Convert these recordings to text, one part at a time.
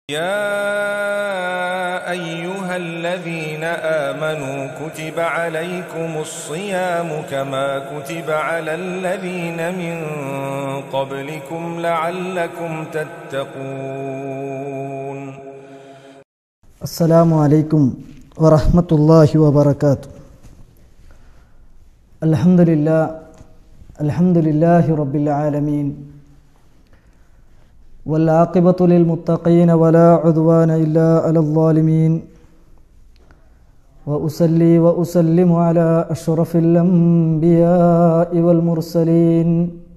يا أيها الذين آمنوا كتب عليكم الصيام كما كتب على الذين من قبلكم لعلكم تتقون. السلام عليكم ورحمة الله وبركاته. الحمد لله رب العالمين والعاقبة للمتقين ولا عدوان إلا على الظالمين وأصلي وأسلم على أشرف الأنبياء والمرسلين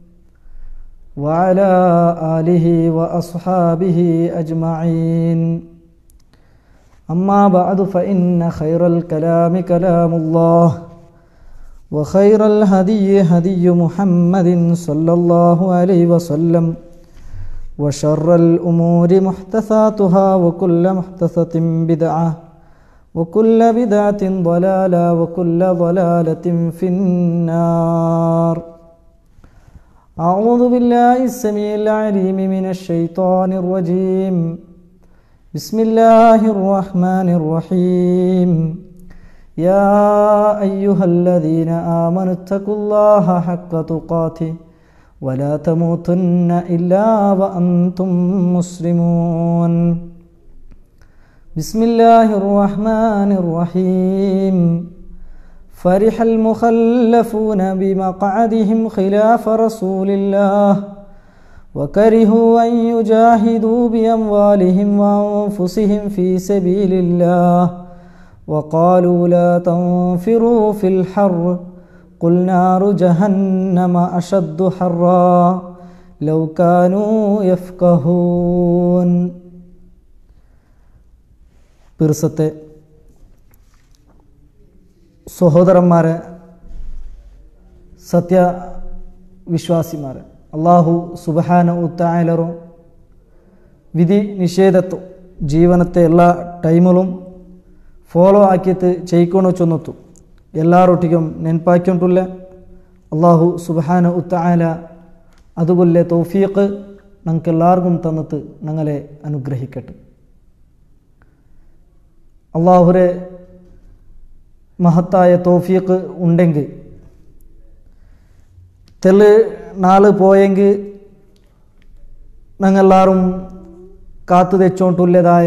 وعلى آله وأصحابه أجمعين. أما بعد فإن خير الكلام كلام الله وخير الهدي هدي محمد صلى الله عليه وسلم وشر الأمور محدثاتها وكل محدثة بدعة وكل بدعة ضلالة وكل ضلالة في النار. أعوذ بالله السميع العليم من الشيطان الرجيم. بسم الله الرحمن الرحيم. يا أيها الذين آمنوا اتقوا الله حق تقاته ولا تموتن إلا وأنتم مسلمون. بسم الله الرحمن الرحيم. فرح المخلفون بمقعدهم خلاف رسول الله وكرهوا أن يجاهدوا بأموالهم وأنفسهم في سبيل الله وقالوا لا تنفروا في الحر قل نار جهنم أشد حرا لو كانوا يفقهون. പിർസത്തെ സഹോദരന്മാരെ, സത്യവിശ്വാസിമാരെ, അള്ളാഹു സുബ്ഹാനഹു തആലರು വിധി ನಿಷೇಧತ್ತು ಜೀವನത്തെ ಎಲ್ಲ ಟೈಮಲ್ಲೂ ಫಾಲೋ ಆಕಿತ್ತು ಚೈಕೊಂಡು ಚೊನ್ನತ್ತು ಎಲ್ಲರೊಟ್ಟಿಗೆ ನೆನಪಾಕಿಂಟುಲ್ಲ. അള്ളാഹു സുബ്ഹാനഹു തആല അതുപോലെ തൗഫീഖ് ഞങ്ങൾക്കെല്ലാവർക്കും തന്നിട്ട് ഞങ്ങളെ അനുഗ്രഹിക്കട്ടെ. അള്ളാഹുരെ മഹത്തായ തൗഫീഖ് ഉണ്ടെങ്കിൽ തെല് നാള് പോയെങ്കിൽ ഞങ്ങളെല്ലാവരും കാത്തു തെച്ചോണ്ടുള്ളതായ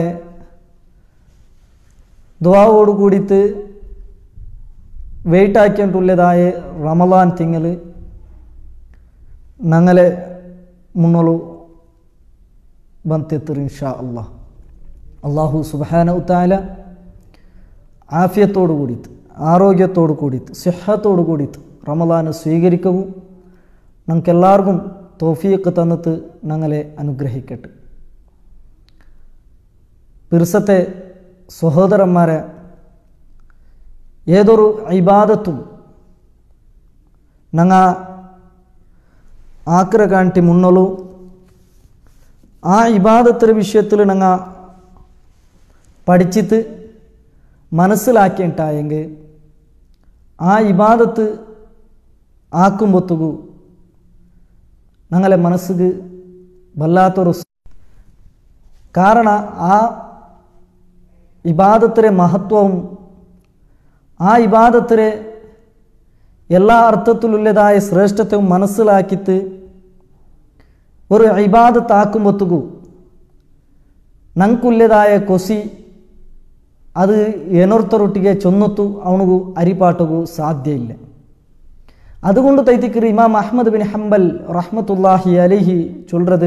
ദുആവോട് കൂടിയിട്ട് വെയിറ്റ് ആക്കിയിട്ടുള്ളതായ റമളാൻ തിങ്കൾ ഞങ്ങളെ മുന്നോളു ಬಂತೆತ್ತರು ഇൻഷാ അല്ലാഹ്. അള്ളാഹു സുബ്ഹാനഹു തആല ആഫിയത്തോടു കൂടിയിട്ട്, ആരോഗ്യത്തോടു കൂടിയിട്ട്, സിഹത്തോടു കൂടിയിട്ട് റമളാൻ സ്വീകരിക്കവും ഞങ്ങൾക്കെല്ലാവർക്കും തൗഫീഖ് തന്നിട്ട് ഞങ്ങളെ അനുഗ്രഹിക്കട്ടെ. പിർസത്തെ സഹോദരന്മാരെ, ഏതൊരു ഇബാദത്തും ഞങ്ങ ആക്ര കാണിട്ട് മുന്നോളൂ ആ ഇബാദത്തിൻ്റെ വിഷയത്തിൽ ഞങ്ങ പഠിച്ചിട്ട് മനസ്സിലാക്കിയിട്ടായെങ്കിൽ ആ ഇബാദത്ത് ആക്കുമ്പോഴത്തേക്കു ഞങ്ങളെ മനസ്സിക്ക് വല്ലാത്തൊരു കാരണം ആ ഇബാദത്തിൻ്റെ മഹത്വവും ആ ഇബാദത്തിലെ എല്ലാ അർത്ഥത്തിലുള്ളതായ ശ്രേഷ്ഠത്വവും മനസ്സിലാക്കിയിട്ട് ഒരു ഇബാദത്ത് ആക്കുമ്പോഴത്തേക്കു ഞങ്ങൾക്കുള്ളതായ കൊസി അത് ಏನೊರ್ತರೊಟ್ಟಿಗೆ ಚೊನ್ನೊತ್ತು ಅವನಿಗೂ ಅರಿಪಾಟಗೂ ಸಾಧ್ಯ ಇಲ್ಲ. അതുകൊണ്ട് തൈത്തിക്കർ ഇമാം അഹ്മദ് ബിൻ ഹംബൽ റഹ്മത്തുല്ലാഹി അലൈഹി ചൊല്ലുന്നത്,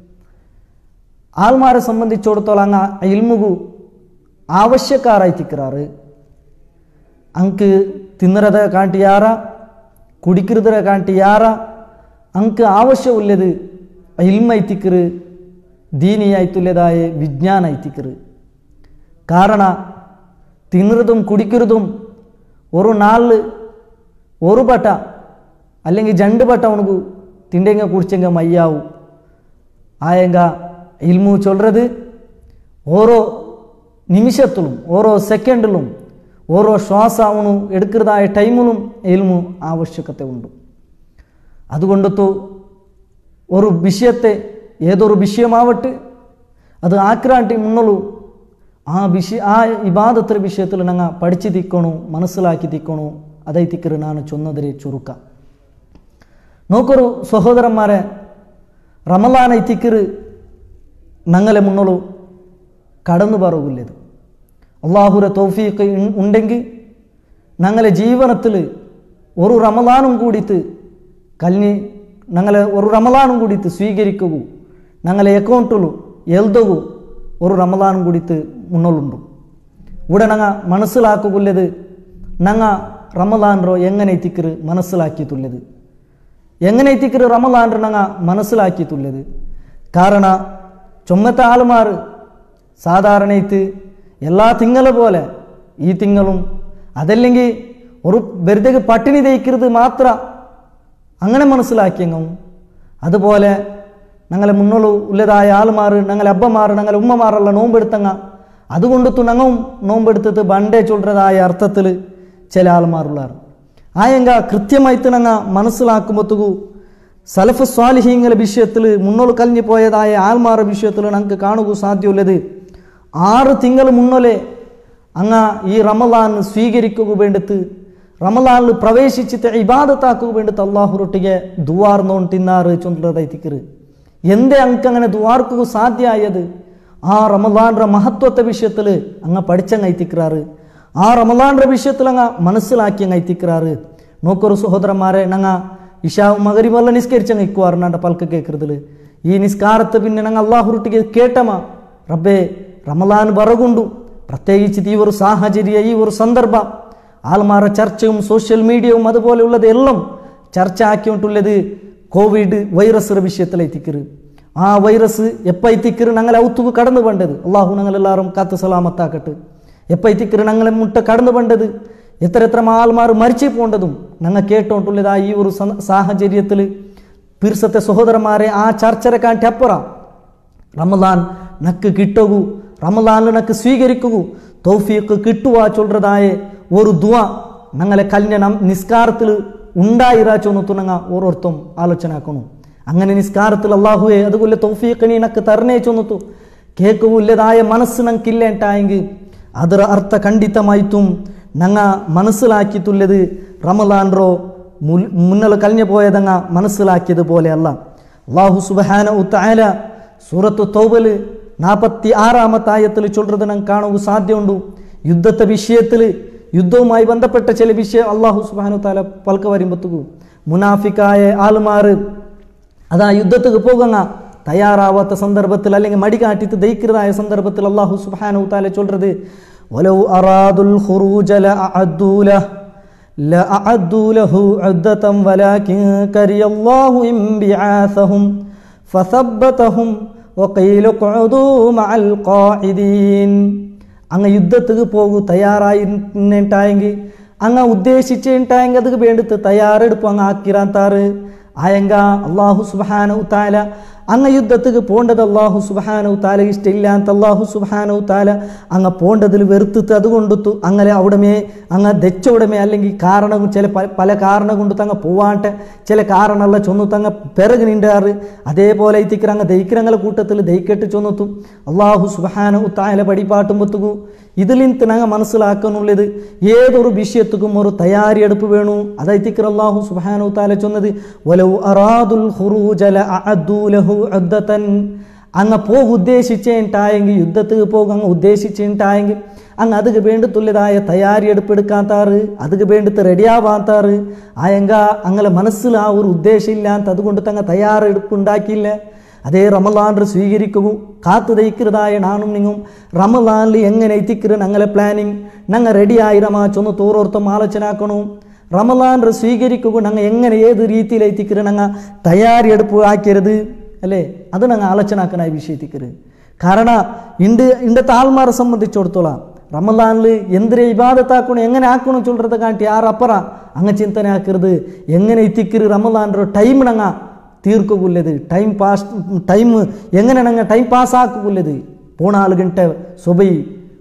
ആൾമാരെ സംബന്ധിച്ചിടത്തോളം അങ്ങ് ഇൽമുകു ആവശ്യക്കാരായിത്തിക്കാറ്. ಅಂಕ್ ತಿನ್ನರದ ಕಾಂಟಿ ಯಾರ, ಕುಡಿಕಿರದರ ಕಾಂಟಿ ಯಾರ, ಅಂಕ್ ಆವಶ್ಯವುಳ್ಳದು ಇಲ್ಮ ಐತಿಕ್ಕರು, ದೀನಿ ಆಯ್ತುಳ್ಳದಾಯ ವಿಜ್ಞಾನ ಐತಿಕ್ಕರು. ಕಾರಣ തിന്നതും കുടിക്കുന്നതും ഒരു നാള് ഒരു പട്ട അല്ലെങ്കിൽ രണ്ട് പട്ട അവനക്ക് തിണ്ടെങ്ക കുടിച്ചെങ്ക മയ്യാവും. ആയെങ്ക ഇൽമു ചൊല്ലുന്നത് ഓരോ നിമിഷത്തിലും ഓരോ സെക്കൻഡിലും ഓരോ ശ്വാസ അവನು എടുക്കുന്നതായ ടൈമിലും ഇൽമു ആവശ്യകത ഉണ്ട്. അതുകൊണ്ടു ഒരു വിഷയത്തെ ഏതൊരു വിഷയമാവട്ടെ ಅದು ಆಕ್ರಾಂಟಿ ಮುನ್ನಲು ಆ ಇಬಾದತರ ವಿಷಯത്തിൽ ನಂಗೆ പഠിച്ചു ತಿಕ್ಕೋಣು മനസ്സിലാക്കി ತಿಕ್ಕೋಣು ಅದೈತಿಕ್ಕರು ನಾನು ಚೊನ್ನದರೆ ಚುರುಕ നോക്കൊരു സഹോദരന്മാരെ റമളാൻ ഐത്തിക്കറ് ഞങ്ങളെ മുന്നോളു കടന്നു പറകില്ലത് അള്ളാഹുര തൗഫീഖ് ഉണ്ടെങ്കിൽ ഞങ്ങളെ ജീവിതത്തിൽ ഒരു റമളാനും കൂടിയിട്ട് ഞങ്ങളെ ഒരു റമളാനും കൂടിയിട്ട് സ്വീകരിക്കുക ഞങ്ങളെ അക്കൗണ്ടിലും എഴുതുക ഒരു റമളാനും കൂടിയിട്ട് മുന്നോളുണ്ട് ഇവിടെ ഞങ്ങൾ മനസ്സിലാക്കുള്ളത് ഞങ്ങൾ റമളാൻറോ എങ്ങനെ എത്തിക്കറ് മനസ്സിലാക്കിയിട്ടുള്ളത് എങ്ങനെ എത്തിക്കറ് റമളാൻറോ ഞങ്ങൾ മനസ്സിലാക്കിയിട്ടുള്ളത് കാരണം ചുമത്ത ആൾമാർ സാധാരണയായിട്ട് എല്ലാ തിങ്കളെ പോലെ ഈ തിങ്കളും അതല്ലെങ്കിൽ ഒരു വെറുതെ പട്ടിണി തയ്ക്കരുത് മാത്രം അങ്ങനെ മനസ്സിലാക്കിയെങ്കും അതുപോലെ ഞങ്ങളെ മുന്നോളു ഉള്ളതായ ആൾമാർ ഞങ്ങളെ അബ്ബമാർ ഞങ്ങളെ ഉമ്മമാരെല്ലാം നോമ്പെടുത്തങ്ങ അതുകൊണ്ടു ഞങ്ങളും നോമ്പെടുത്തിട്ട് ബണ്ടേ ചൊല്ലുന്നതായ അർത്ഥത്തിൽ ചില ആൾമാരുള്ളാർ ആയെങ്ക കൃത്യമായിട്ട് ഞങ്ങൾ മനസ്സിലാക്കുമ്പോഴത്തേക്കു സലഫ് സ്വാലിഹീങ്ങളെ വിഷയത്തിൽ മുന്നോട്ട് കഴിഞ്ഞു പോയതായ ആൾമാരുടെ വിഷയത്തിൽ ഞങ്ങൾക്ക് കാണുക സാധ്യമുള്ളത് 6 തിങ്കൾ മുന്നോലെ അങ്ങ ഈ റമളാൻ സ്വീകരിക്കുക വേണ്ടിയിട്ട് റമളാനിൽ പ്രവേശിച്ചിട്ട് ഇബാദത്താക്കുക വേണ്ടിയിട്ട് അള്ളാഹുരൊട്ടിಗೆ ദുആർന്നോണ്ട് തിന്നാറ് ചൊല്ലതായിത്തിക്കറ് എന്തേ അങ്ങക്ക് അങ്ങനെ ദുആർക്കുക സാധ്യമായത് ആ റമളാന്റെ മഹത്വത്തെ വിഷയത്തിൽ അങ്ങ് പഠിച്ചങ്ങൈത്തിക്കറാറ് ആ റമളാന്റെ വിഷയത്തിൽ അങ്ങ് മനസ്സിലാക്കിയങ്ങൈത്തിക്കറാറ് നോക്കൊരു സഹോദരന്മാരെ ഞങ്ങൾ ഇശാവും മഗ്രിബെല്ലാം നിസ്കരിച്ചങ്ങ് ഇക്കുവാറുണ്ട് പൽക്ക കേൾക്കുന്നത് ഈ നിസ്കാരത്തെ പിന്നെ ഞങ്ങൾ അള്ളാഹുരൊട്ടിಗೆ കേട്ടമ റബ്ബേ റമളാൻ ബറകുണ്ടു പ്രത്യേകിച്ച് ഈ ഒരു സാഹചര്യം ഈ ഒരു സന്ദർഭം ആൾമാരുടെ ചർച്ചയും സോഷ്യൽ മീഡിയയും അതുപോലെയുള്ളത് എല്ലാം ചർച്ച ആക്കിയിട്ടുള്ളത് കോവിഡ് വൈറസ് വിഷയത്തിലെത്തിക്കറ് ആ വൈറസ് എപ്പോൾ എത്തിക്കറ് ഞങ്ങളെ ഔത്തുക്ക് കടന്നു വേണ്ടത് അള്ളാഹു ഞങ്ങളെല്ലാവരും കാത്ത് സലാമത്താക്കട്ടെ എപ്പോൾ എത്തിക്കറ് ഞങ്ങളെ മുട്ട കടന്നു വേണ്ടത് എത്ര ആൾമാർ മരിച്ചു പോകേണ്ടതും ഞങ്ങൾ കേട്ടോണ്ടുള്ളത് ഈ ഒരു സാഹചര്യത്തിൽ പിർസത്തെ സഹോദരന്മാരെ ആ ചർച്ചരെ കാട്ടി അപ്പുറം റമളാൻ നക്ക് കിട്ടകൂ റമളാനിൽ നക്ക് സ്വീകരിക്കൂ തൗഫീഖ് കിട്ടുക ചൊല്ലതായ ഒരു ദുആ ഞങ്ങളെ കല്യ നിസ്കാരത്തിൽ ഉണ്ടായിരാച്ചൊന്നു ഞങ്ങൾ ഓരോരുത്തും ആലോചന ആക്കണു അങ്ങനെ നിസ്കാരത്തിൽ അള്ളാഹുവെ അതുപോലെ തൗഫീഖ് നീ നക്ക് തരണേ ചൊന്നു കേൾക്കുള്ളതായ മനസ്സ് ഞങ്ങൾക്കില്ലേട്ടായെങ്കിൽ ಅದರ ಅರ್ಥ ಖಂಡಿತമായിട്ടും ഞങ്ങൾ മനസ്സിലാക്കിയിട്ടുള്ളത് റമളാൻറോ മുന്നൽ കഴിഞ്ഞു പോയതങ്ങ മനസ്സിലാക്കിയതുപോലെയല്ല അല്ലാഹു സുബ്ഹാനഹു തആല സൂറത്തു തൗബയിൽ 46-ാമത്തെ ആയത്തിൽ ചൊല്ലുന്നത് ഞങ്ങൾ കാണുക സാധ്യമുണ്ട് യുദ്ധത്തെ വിഷയത്തിൽ യുദ്ധവുമായി ബന്ധപ്പെട്ട ചില വിഷയം അല്ലാഹു സുബ്ഹാനഹു തആല പൽക്ക വരുമ്പോഴത്തേക്കും മുനാഫിക്കായ ആൾമാർ അതാ യുദ്ധത്തിക്ക് പോകുന്ന തയ്യാറാവാത്ത സന്ദർഭത്തിൽ അല്ലെങ്കിൽ മടികാട്ടിത്ത് ദയിക്കുന്നതായ സന്ദർഭത്തിൽ അല്ലാഹു സുബ്ഹാനഹു തആല ചൊല്ലുന്നത് വലൗ അറാദുൽ ഖുറൂജ ലഅഅദ്ദു ലഹു ഉദ്ദതൻ വലാകിൻ കരിയല്ലാഹു ഇംബിആസഹും ഫസബ്ബതഹും വഖീല ഖുഉദൂ മഅൽ ഖാഇദീൻ അങ്ങ് യുദ്ധത്തിക്ക് പോകു തയ്യാറായിട്ടായെങ്കിൽ അങ്ങ് ഉദ്ദേശിച്ചിട്ടായെങ്കിൽ അത് വേണ്ടിയിട്ട് തയ്യാറെടുപ്പ് അങ്ങ് ആക്കിറാത്താറ് ആയെങ്ക അല്ലാഹു സുബ്ഹാനഹു തആല അങ്ങ് യുദ്ധത്തിക്ക് പോണ്ടത് അല്ലാഹു സുബ്ഹാനഹു തആല ഇഷ്ടമില്ലാത്ത അല്ലാഹു സുബ്ഹാനഹു തആല അങ്ങ് പോണ്ടതിൽ വെറുത്തിട്ട് അതുകൊണ്ടു അങ്ങനെ അവിടമേ അങ്ങ് ദച്ചവിടമേ അല്ലെങ്കിൽ കാരണം ചില പല കാരണം കൊണ്ട് തങ്ങ പോവാട്ടെ ചില കാരണമല്ല ചൊന്നു തങ്ങ പിറകു നിണ്ടാറ് അതേപോലെ എത്തിക്കറ അങ്ങ് ദയിക്കരങ്ങളെ കൂട്ടത്തിൽ ദയിക്കെട്ട് ചൊന്നു അല്ലാഹു സുബ്ഹാനഹു തആല പടിപ്പാട്ടുമ്പത്തുകു ഇതിലിന്ത് ഞങ്ങൾ മനസ്സിലാക്കുന്നുള്ളത് ഏതൊരു വിഷയത്തുക്കും ഒരു തയ്യാറെടുപ്പ് വേണു അതെത്തിക്കറ അല്ലാഹു സുബ്ഹാനഹു തആല ചൊന്നത് വലൗ അറാദുൽ ഖുറൂജ ലഅഅദ്ദു ലഹു ഉദ്ദതൻ അങ്ങ് പോകു ഉദ്ദേശിച്ചിട്ടായെങ്കിൽ യുദ്ധത്തിക്ക് പോകും അങ്ങ് ഉദ്ദേശിച്ചിട്ടായെങ്കിൽ അങ്ങ് അതിക്ക് വേണ്ടത്തുള്ളതായ തയ്യാറെടുപ്പ് എടുക്കാത്താറ് അതിക്ക് വേണ്ടത്ത് റെഡിയാവാത്താറ് ആയെങ്ക അങ്ങനെ മനസ്സിൽ ആ ഒരു ഉദ്ദേശം ഇല്ലാത്ത അതുകൊണ്ട് തങ്ങ തയ്യാറെടുപ്പ് ഉണ്ടാക്കിയില്ല അതേ റമളാനിൽ സ്വീകരിക്കൂ കാത്തു ദയിക്കുന്നതായ നാണും നിങ്ങും റമളാനിൽ എങ്ങനെ എത്തിക്കറ് ഞങ്ങളെ പ്ലാനിങ് ഞങ്ങൾ റെഡിയായിരമാ ചൊന്ന് തോരോർത്തും ആലോചന ആക്കണു റമളാനിൽ സ്വീകരിക്കുക ഞങ്ങൾ എങ്ങനെ ഏത് രീതിയിൽ എത്തിക്കറ് ഞങ്ങൾ തയ്യാറെടുപ്പ് ആക്കരുത് അല്ലേ അത് ഞങ്ങൾ ആലോചന ആക്കണ വിഷയത്തിക്കറ് കാരണം ഇണ്ടത്തെ ആൾമാരെ സംബന്ധിച്ചിടത്തോളം റമളാനിൽ എന്തിനെ ഇബാദത്താക്കണം എങ്ങനെ ആക്കണം ചൊല്ലത് കാട്ടി ആറപ്പറ അങ്ങ് ചിന്തന ആക്കരുത് എങ്ങനെ എത്തിക്കറ് റമളാനിൻ്റെ ടൈം ഞങ്ങൾ തീർക്കുള്ളത് ടൈം എങ്ങനെ ഞങ്ങൾ ടൈം പാസ്സാക്കുള്ളത് 4 ಗಂಟೆ ಸೊಬೈ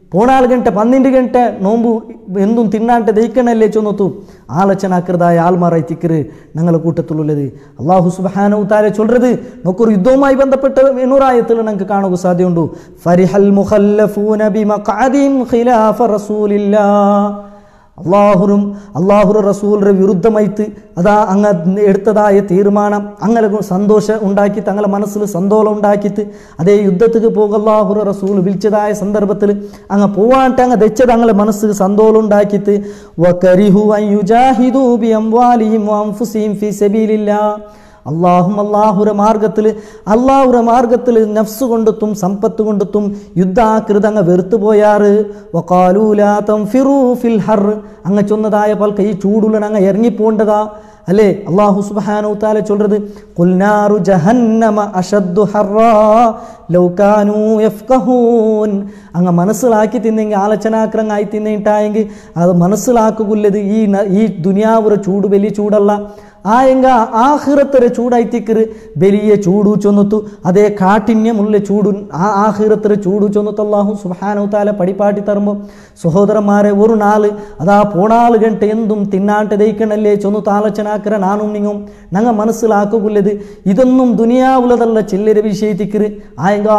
14 ಗಂಟೆ 12 ಗಂಟೆ നോമ്പു എന്തും തിന്നാണ്ട് ദഹിക്കണല്ലേ ചൊന്നത്തു ആലോചനാക്കൃതായ ആൽമാറായിത്തിക്കര് ഞങ്ങളുടെ കൂട്ടത്തിലുള്ളത്. അള്ളാഹു സുബ്ഹാനഹു തആല ചൊല്ലുന്നത് നമുക്കൊരു യുദ്ധവുമായി ബന്ധപ്പെട്ട 800 നമുക്ക് കാണുക സാധ്യതയുണ്ട്. ഫരിഹൽ മുഖല്ലഫൂന ബിമഖഅദിൻ ഖിലാഫ റസൂലില്ലാഹ്. അള്ളാഹുര റസൂലിന്റെ വിരുദ്ധമായിട്ട് അതാ അങ്ങ് എടുത്തതായ തീരുമാനം അങ്ങനെ സന്തോഷം ഉണ്ടാക്കി തങ്ങളുടെ മനസ്സിൽ സന്തോഷം ഉണ്ടാക്കിയിട്ട് അതേ യുദ്ധത്തിക്ക് പോകുക അള്ളാഹുര റസൂൽ വിളിച്ചതായ സന്ദർഭത്തിൽ അങ്ങ് പോവാണ്ട് അങ്ങ് തെച്ചത് അങ്ങനെ മനസ്സിൽ സന്തോഷം ഉണ്ടാക്കിയിട്ട് അള്ളാഹുര മാർഗത്തിൽ നഫ്സ് കൊണ്ടെത്തും സമ്പത്ത് കൊണ്ടെത്തും യുദ്ധാകൃതങ്ങ് വെറുത്തു പോയാറ്. അങ്ങ് ചൊന്നതായ പൽക്ക ഈ ചൂടുള്ള അങ്ങ് ഇറങ്ങിപ്പോണ്ടതാ അല്ലേ. അള്ളാഹു സുബ്ഹാനഹു തആല ചൊല്ലുന്നത് ഖുൽ നാറു ജഹന്നമ അശദ്ദു ഹർറാ ലൗ കാനൂ യഫ്ഖഹൂൻ. അങ്ങ് മനസ്സിലാക്കി തിന്നെങ്കിൽ ആലോചനാക്രങ്ങായി തിന്നിട്ടായെങ്കിൽ അത് മനസ്സിലാക്കുള്ളത് ഈ ദുനിയാവുര ചൂട് വലിയ ചൂടല്ല. ആയെങ്ക ആഖിറത്തൊരു ചൂടായിത്തിക്കറ് വലിയ ചൂടു ചൊന്നത്തു അതേ കാഠിന്യമുള്ള ചൂടു ആഖിറത്തൊരു ചൂടു ചൊന്നത്തു അല്ലാഹു സുബ്ഹാനഹു തആല പടിപ്പാട്ടി തരുമ്പോൾ സഹോദരന്മാരെ ഒരു നാള് അതാ 14 ಗಂಟೆ എന്തും തിന്നാണ്ട് ദഹിക്കണല്ലേ ചൊന്നത്തു ആലോചനാക്കര നാനും നിങ്ങും ഞങ്ങൾ മനസ്സിലാക്കുള്ളത് ഇതൊന്നും ദുനിയാവുള്ളതല്ല ചില്ലര വിഷയത്തിക്കറ്. ആയെങ്ക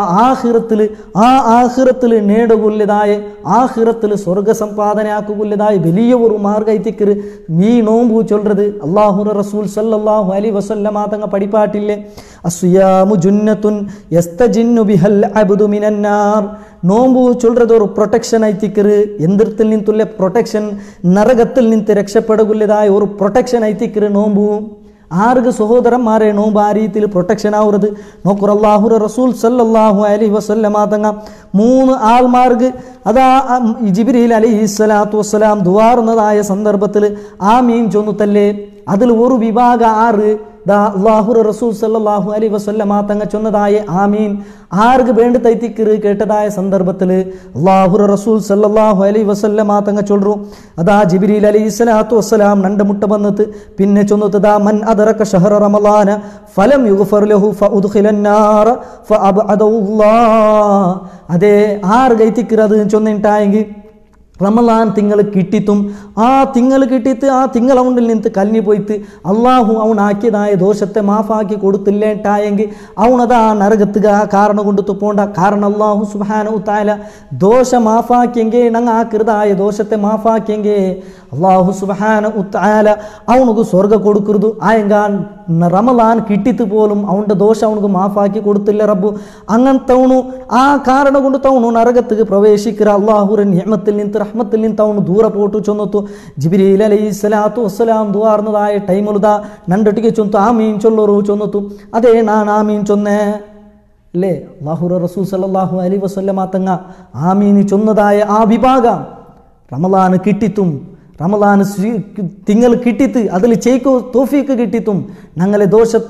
ആഖിറത്തിൽ നേടുകൊല്ലതായ ആഖിറത്തിൽ സ്വർഗ സമ്പാദനയാക്കുകൊല്ലതായ വലിയ ഒരു മാർഗത്തിക്കറ് നീ നോമ്പു ചൊല്ലുന്നത്. അല്ലാഹു റസൂൽ സല്ലല്ലാഹു അലൈഹി വസല്ലമ തങ്ങ പടിപ്പാട്ടില്ലേ അസ്യാമു ജുന്നത്തുൻ യസ്തജിന്നു ബിഹൽ അബ്ദു മിനന്നാർ. നോമ്പു ചൊല്ലുന്നത് ഒരു പ്രൊട്ടക്ഷൻ ആയിത്തിക്കറ്. എന്തിർത്തിൽ നിന്നുള്ള പ്രൊട്ടക്ഷൻ നരകത്തിൽ നിന്ന് രക്ഷപ്പെടുകയുള്ളതായ ഒരു പ്രൊട്ടക്ഷൻ ആയിത്തിക്കറ് നോമ്പു. ആർക്ക് സഹോദരന്മാരെ നോമ്പ് ആ രീതിയിൽ പ്രൊട്ടക്ഷൻ ആവുന്നത് നോക്കുറ. അല്ലാഹുര റസൂൽ സല്ലല്ലാഹു അലൈഹി വസല്ലമ തങ്ങ 3 ആൾമാർക്ക് അതാ ജിബ്രീൽ അലൈഹിസ്സലാത്തു വസ്സലാം ദുആറുന്നതായ സന്ദർഭത്തിൽ ആമീൻ ചൊന്നുത്തല്ലേ. അതിൽ ഒരു വിഭാഗം 6 അല്ലാഹുര റസൂൽ സല്ലല്ലാഹു അലൈഹി വസല്ലമ തങ്ങ ചൊന്നതായ ആമീൻ ആർക്ക് വേണ്ടി തൈത്തിക്കറ് കേട്ടതായ സന്ദർഭത്തിൽ അല്ലാഹുര റസൂൽ സല്ലല്ലാഹു അലൈഹി വസല്ലമ തങ്ങ ചൊല്ലു അതാ ജിബ്രീൽ അലൈഹിസ്സലാത്തു വസ്സലാം 2 മുട്ട വന്നിട്ട് പിന്നെ ചൊന്നതാ മൻ അദറക ഷഹറ റമളാന ഫലം യുഗ്ഫർ ലഹു ഫഉദ്ഖിലന്നാർ ഫഅബ്അദുല്ലാഹ്. അതേ ആർ ഗൈത്തിക്കറ് അത് ചൊന്നിട്ടായെങ്കിൽ റമളാൻ തിങ്കൾ കിട്ടിത്തും ആ തിങ്കൾ കിട്ടിയിട്ട് ആ തിങ്കൾ അവണ്ടിൽ നിന്ന് കലിഞ്ഞു പോയിട്ട് അള്ളാഹു അവനാക്കിയതായ ദോഷത്തെ മാഫാക്കി കൊടുത്തില്ലേട്ടായെങ്കിൽ അവനതാ നരകത്തുക കാരണം കൊണ്ട് തുപ്പോണ്ട. കാരണം അള്ളാഹു സുബ്ഹാനഹു തആല ദോഷ മാഫാക്കിയെങ്കിൽ ഞങ്ങൾ ആക്കിയതായ ദോഷത്തെ മാഫാക്കിയെങ്കിൽ അള്ളാഹു സുബ്ഹാനഹു തആല അവനക്ക് സ്വർഗ കൊടുക്കരുത്. ആയെങ്ക റമളാൻ കിട്ടിത്ത് പോലും അവൻ്റെ ദോഷം അവനക്ക് മാഫാക്കി കൊടുത്തില്ല റബ്ബു. അങ്ങനത്തവണു ആ കാരണം കൊണ്ട് തവണു നരകത്തുക്ക് പ്രവേശിക്കുക അള്ളാഹുര നിഅമത്തിൽ നിന്ന് റഹ്മത്തിൽ നിന്ന് തവണു ദൂര പോട്ടു ചൊന്നത്തു. ജിബ്രീൽ അലൈഹിസ്സലാത്തു വസ്സലാം ദുആർന്നതായ ടൈമുലുദാ നണ്ടൊട്ടിಗೆ ചൊന്നു ആമീൻ ചൊല്ലರು ചൊന്നത്തു. അതേ ഞാൻ ആമീൻ ചൊന്നേ അല്ലേ. അല്ലാഹുര റസൂൽ സല്ലല്ലാഹു അലൈഹി വസല്ലമ തങ്ങ ആമീൻ ചൊന്നതായ ആ വിഭാഗം റമളാൻ കിട്ടിത്തും റമളാൻ തിങ്കൾ കിട്ടിത്ത് അതിൽ ചെയ്ക്കോ തോഫീക്ക് കിട്ടിത്തും ഞങ്ങളെ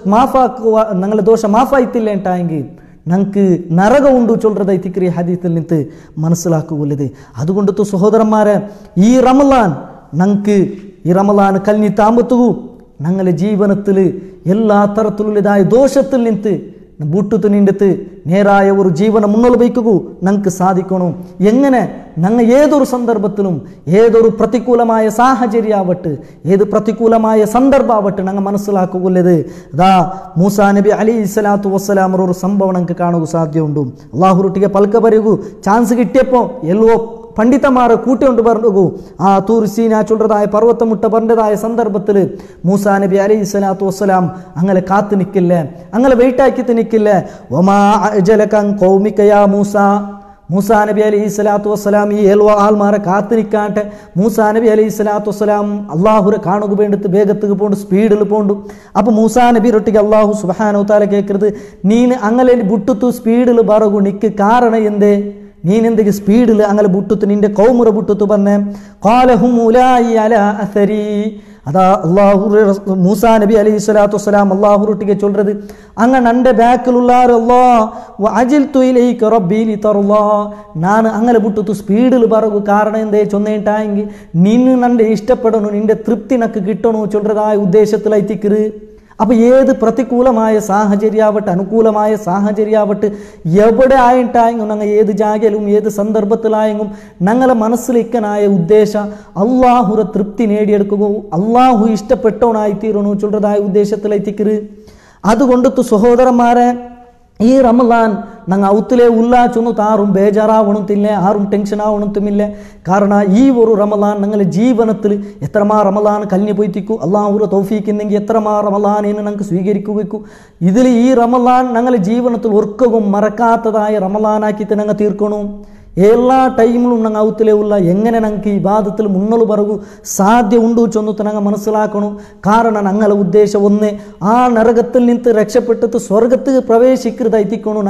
ദോഷ മാഫായിത്തില്ല ഉണ്ടായെങ്കിൽ ഞങ്ങൾക്ക് നരകം ഉണ്ട് ചൊല്ലുന്നത് തിക്രി ഹദീസിൽ നിന്ന് മനസ്സിലാക്കുകയുള്ളത്. അതുകൊണ്ട് സഹോദരന്മാരെ ഈ റമളാൻ ഞങ്ങൾക്ക് ഈ റമളാൻ കലിഞ്ഞി താമ്പത്തുകൂ ഞങ്ങളുടെ ജീവിതത്തിൽ എല്ലാ തരത്തിലുള്ളതായ ദോഷത്തിൽ നിന്ന് ബൂട്ടുത്ത് നിന്നിട്ട് നേരായ ഒരു ജീവനം മുന്നോട്ട് വയ്ക്കുകൂ ഞങ്ങൾക്ക് സാധിക്കണം. എങ്ങനെ ഞങ്ങൾ ഏതൊരു സന്ദർഭത്തിലും ഏതൊരു പ്രതികൂലമായ സാഹചര്യമാവട്ടെ ഏത് പ്രതികൂലമായ സന്ദർഭമാവട്ടെ ഞങ്ങൾ മനസ്സിലാക്കുകയുള്ളത് അതാ മൂസാ നബി അലൈഹിസ്സലാത്തു വസ്സലാം ഒരു സംഭവം ഞങ്ങൾക്ക് കാണുക സാധ്യമുണ്ട്. അള്ളാഹുറുട്ടിಗೆ പൽക്ക ಬರೆಗೂ ಚಾನ್ಸ್ കിട്ടിയപ്പോൾ ಎಲ್ಲೋ പണ്ഡിതന്മാരെ കൂട്ടിക്കൊണ്ട് പറഞ്ഞു ആ തൂർ സീന ചൊല്ലതായ പർവ്വത മുട്ട പറഞ്ഞതായ സന്ദർഭത്തിൽ മൂസാ നബി അലൈഹിസ്സലാത്തു വസ്സലാം അങ്ങനെ കാത്തു നിൽക്കില്ല അങ്ങനെ വെയിറ്റാക്കി നിൽക്കില്ല. ഒമാ അജലക ഖൗമിക യാ മൂസാ. മൂസാ നബി അലൈഹിസ്സലാത്തു വസ്സലാം ഈ 7 ആൾമാരെ കാത്തു നിൽക്കാട്ടെ മൂസാ നബി അലൈഹിസ്സലാത്തു വസ്സലാം അള്ളാഹുരെ കാണുക വേണ്ടിട്ട് വേഗത്തുക്ക് പോണ്ട് സ്പീഡിൽ പോണ്ട്. അപ്പോൾ മൂസാ നബി റൊട്ടിಗೆ അള്ളാഹു സുബ്ഹാനഹു തആല കേൾക്കുന്നത് നീನು അങ്ങനെ ബുട്ടുത്തു സ്പീഡിൽ ബറഗു നിക്ക് കാരണം എന്തേ നീനെന്തെങ്കിലും സ്പീഡിൽ അങ്ങനെ ബുട്ടുത്ത് നിന്റെ കൗമുറ ബുട്ടുത്ത് പറഞ്ഞേ. ഖാലഹും ഉലായി അലാ അസരി. അതാ അള്ളാഹു മൂസാ നബി അലൈഹിസ്സലാത്തു വസ്സലാം അള്ളാഹുറുട്ടിಗೆ ചൊല്ലുന്നത് അങ്ങനെ എൻ്റെ ബാക്കിലുള്ളാർ ನಾನು അങ്ങനെ ബുട്ടുത്ത് സ്പീഡിൽ പറകു കാരണം എന്തേ ചൊന്നേട്ടായെങ്കിൽ നിന്നെ നന്റെ ഇഷ്ടപ്പെടണു നിന്റെ തൃപ്തി നക്ക് കിട്ടണു ചൊല്ലതായ ഉദ്ദേശത്തിലായിത്തിക്കറ്. അപ്പോൾ ഏത് പ്രതികൂലമായ സാഹചര്യമാവട്ടെ അനുകൂലമായ സാഹചര്യമാവട്ടെ എവിടെ ആയിട്ടായെങ്കിലും ഞങ്ങൾ ഏത് ജാഗയിലും ഏത് സന്ദർഭത്തിലായെങ്കിലും ഞങ്ങളെ മനസ്സിലേക്കനായ ഉദ്ദേശം അള്ളാഹുര തൃപ്തി നേടിയെടുക്കുകയോ അള്ളാഹു ഇഷ്ടപ്പെട്ടവനായി തീരണോ ചൊല്ലതായ ഉദ്ദേശത്തിലെത്തിക്കരുത്. അതുകൊണ്ട് സഹോദരന്മാരെ, ഈ റമളാൻ ഞങ്ങൾ ഔത്തിലെ ഉല്ലാച്ചൊന്നും ആരും ബേജാറാവണത്തില്ല, ആരും ടെൻഷൻ ആവണത്തുമില്ല. കാരണം ഈ ഒരു റമളാൻ ഞങ്ങളുടെ ജീവിതത്തിൽ എത്രമാ റമളാൻ കഴിഞ്ഞു പോയിത്തിക്കൂ, അള്ളാഹുര തൗഫീക്കുന്നെങ്കിൽ എത്രമാ റമളാനെന്ന് ഞങ്ങൾക്ക് സ്വീകരിക്കുകയ്ക്കൂ. ഇതിൽ ഈ റമളാൻ ഞങ്ങളുടെ ജീവിതത്തിൽ ഒർക്കവും മറക്കാത്തതായ റമളാനാക്കിയിട്ട് ഞങ്ങൾ തീർക്കണം. എല്ലാ ടൈമിലും ഞങ്ങൾ ഔത്തിലേ ഉള്ള എങ്ങനെ ഞങ്ങൾക്ക് ഈ ബാധത്തിൽ മുന്നോട്ട് പറകൂ സാധ്യ ഉണ്ടു ചൊന്നിട്ട് ഞങ്ങൾ മനസ്സിലാക്കണം. കാരണം ഞങ്ങളെ ഉദ്ദേശം ഒന്ന്, ആ നരകത്തിൽ നിന്ന് രക്ഷപ്പെട്ടിട്ട് സ്വർഗത്തിൽ പ്രവേശിക്കരുതായിത്തിക്കണം.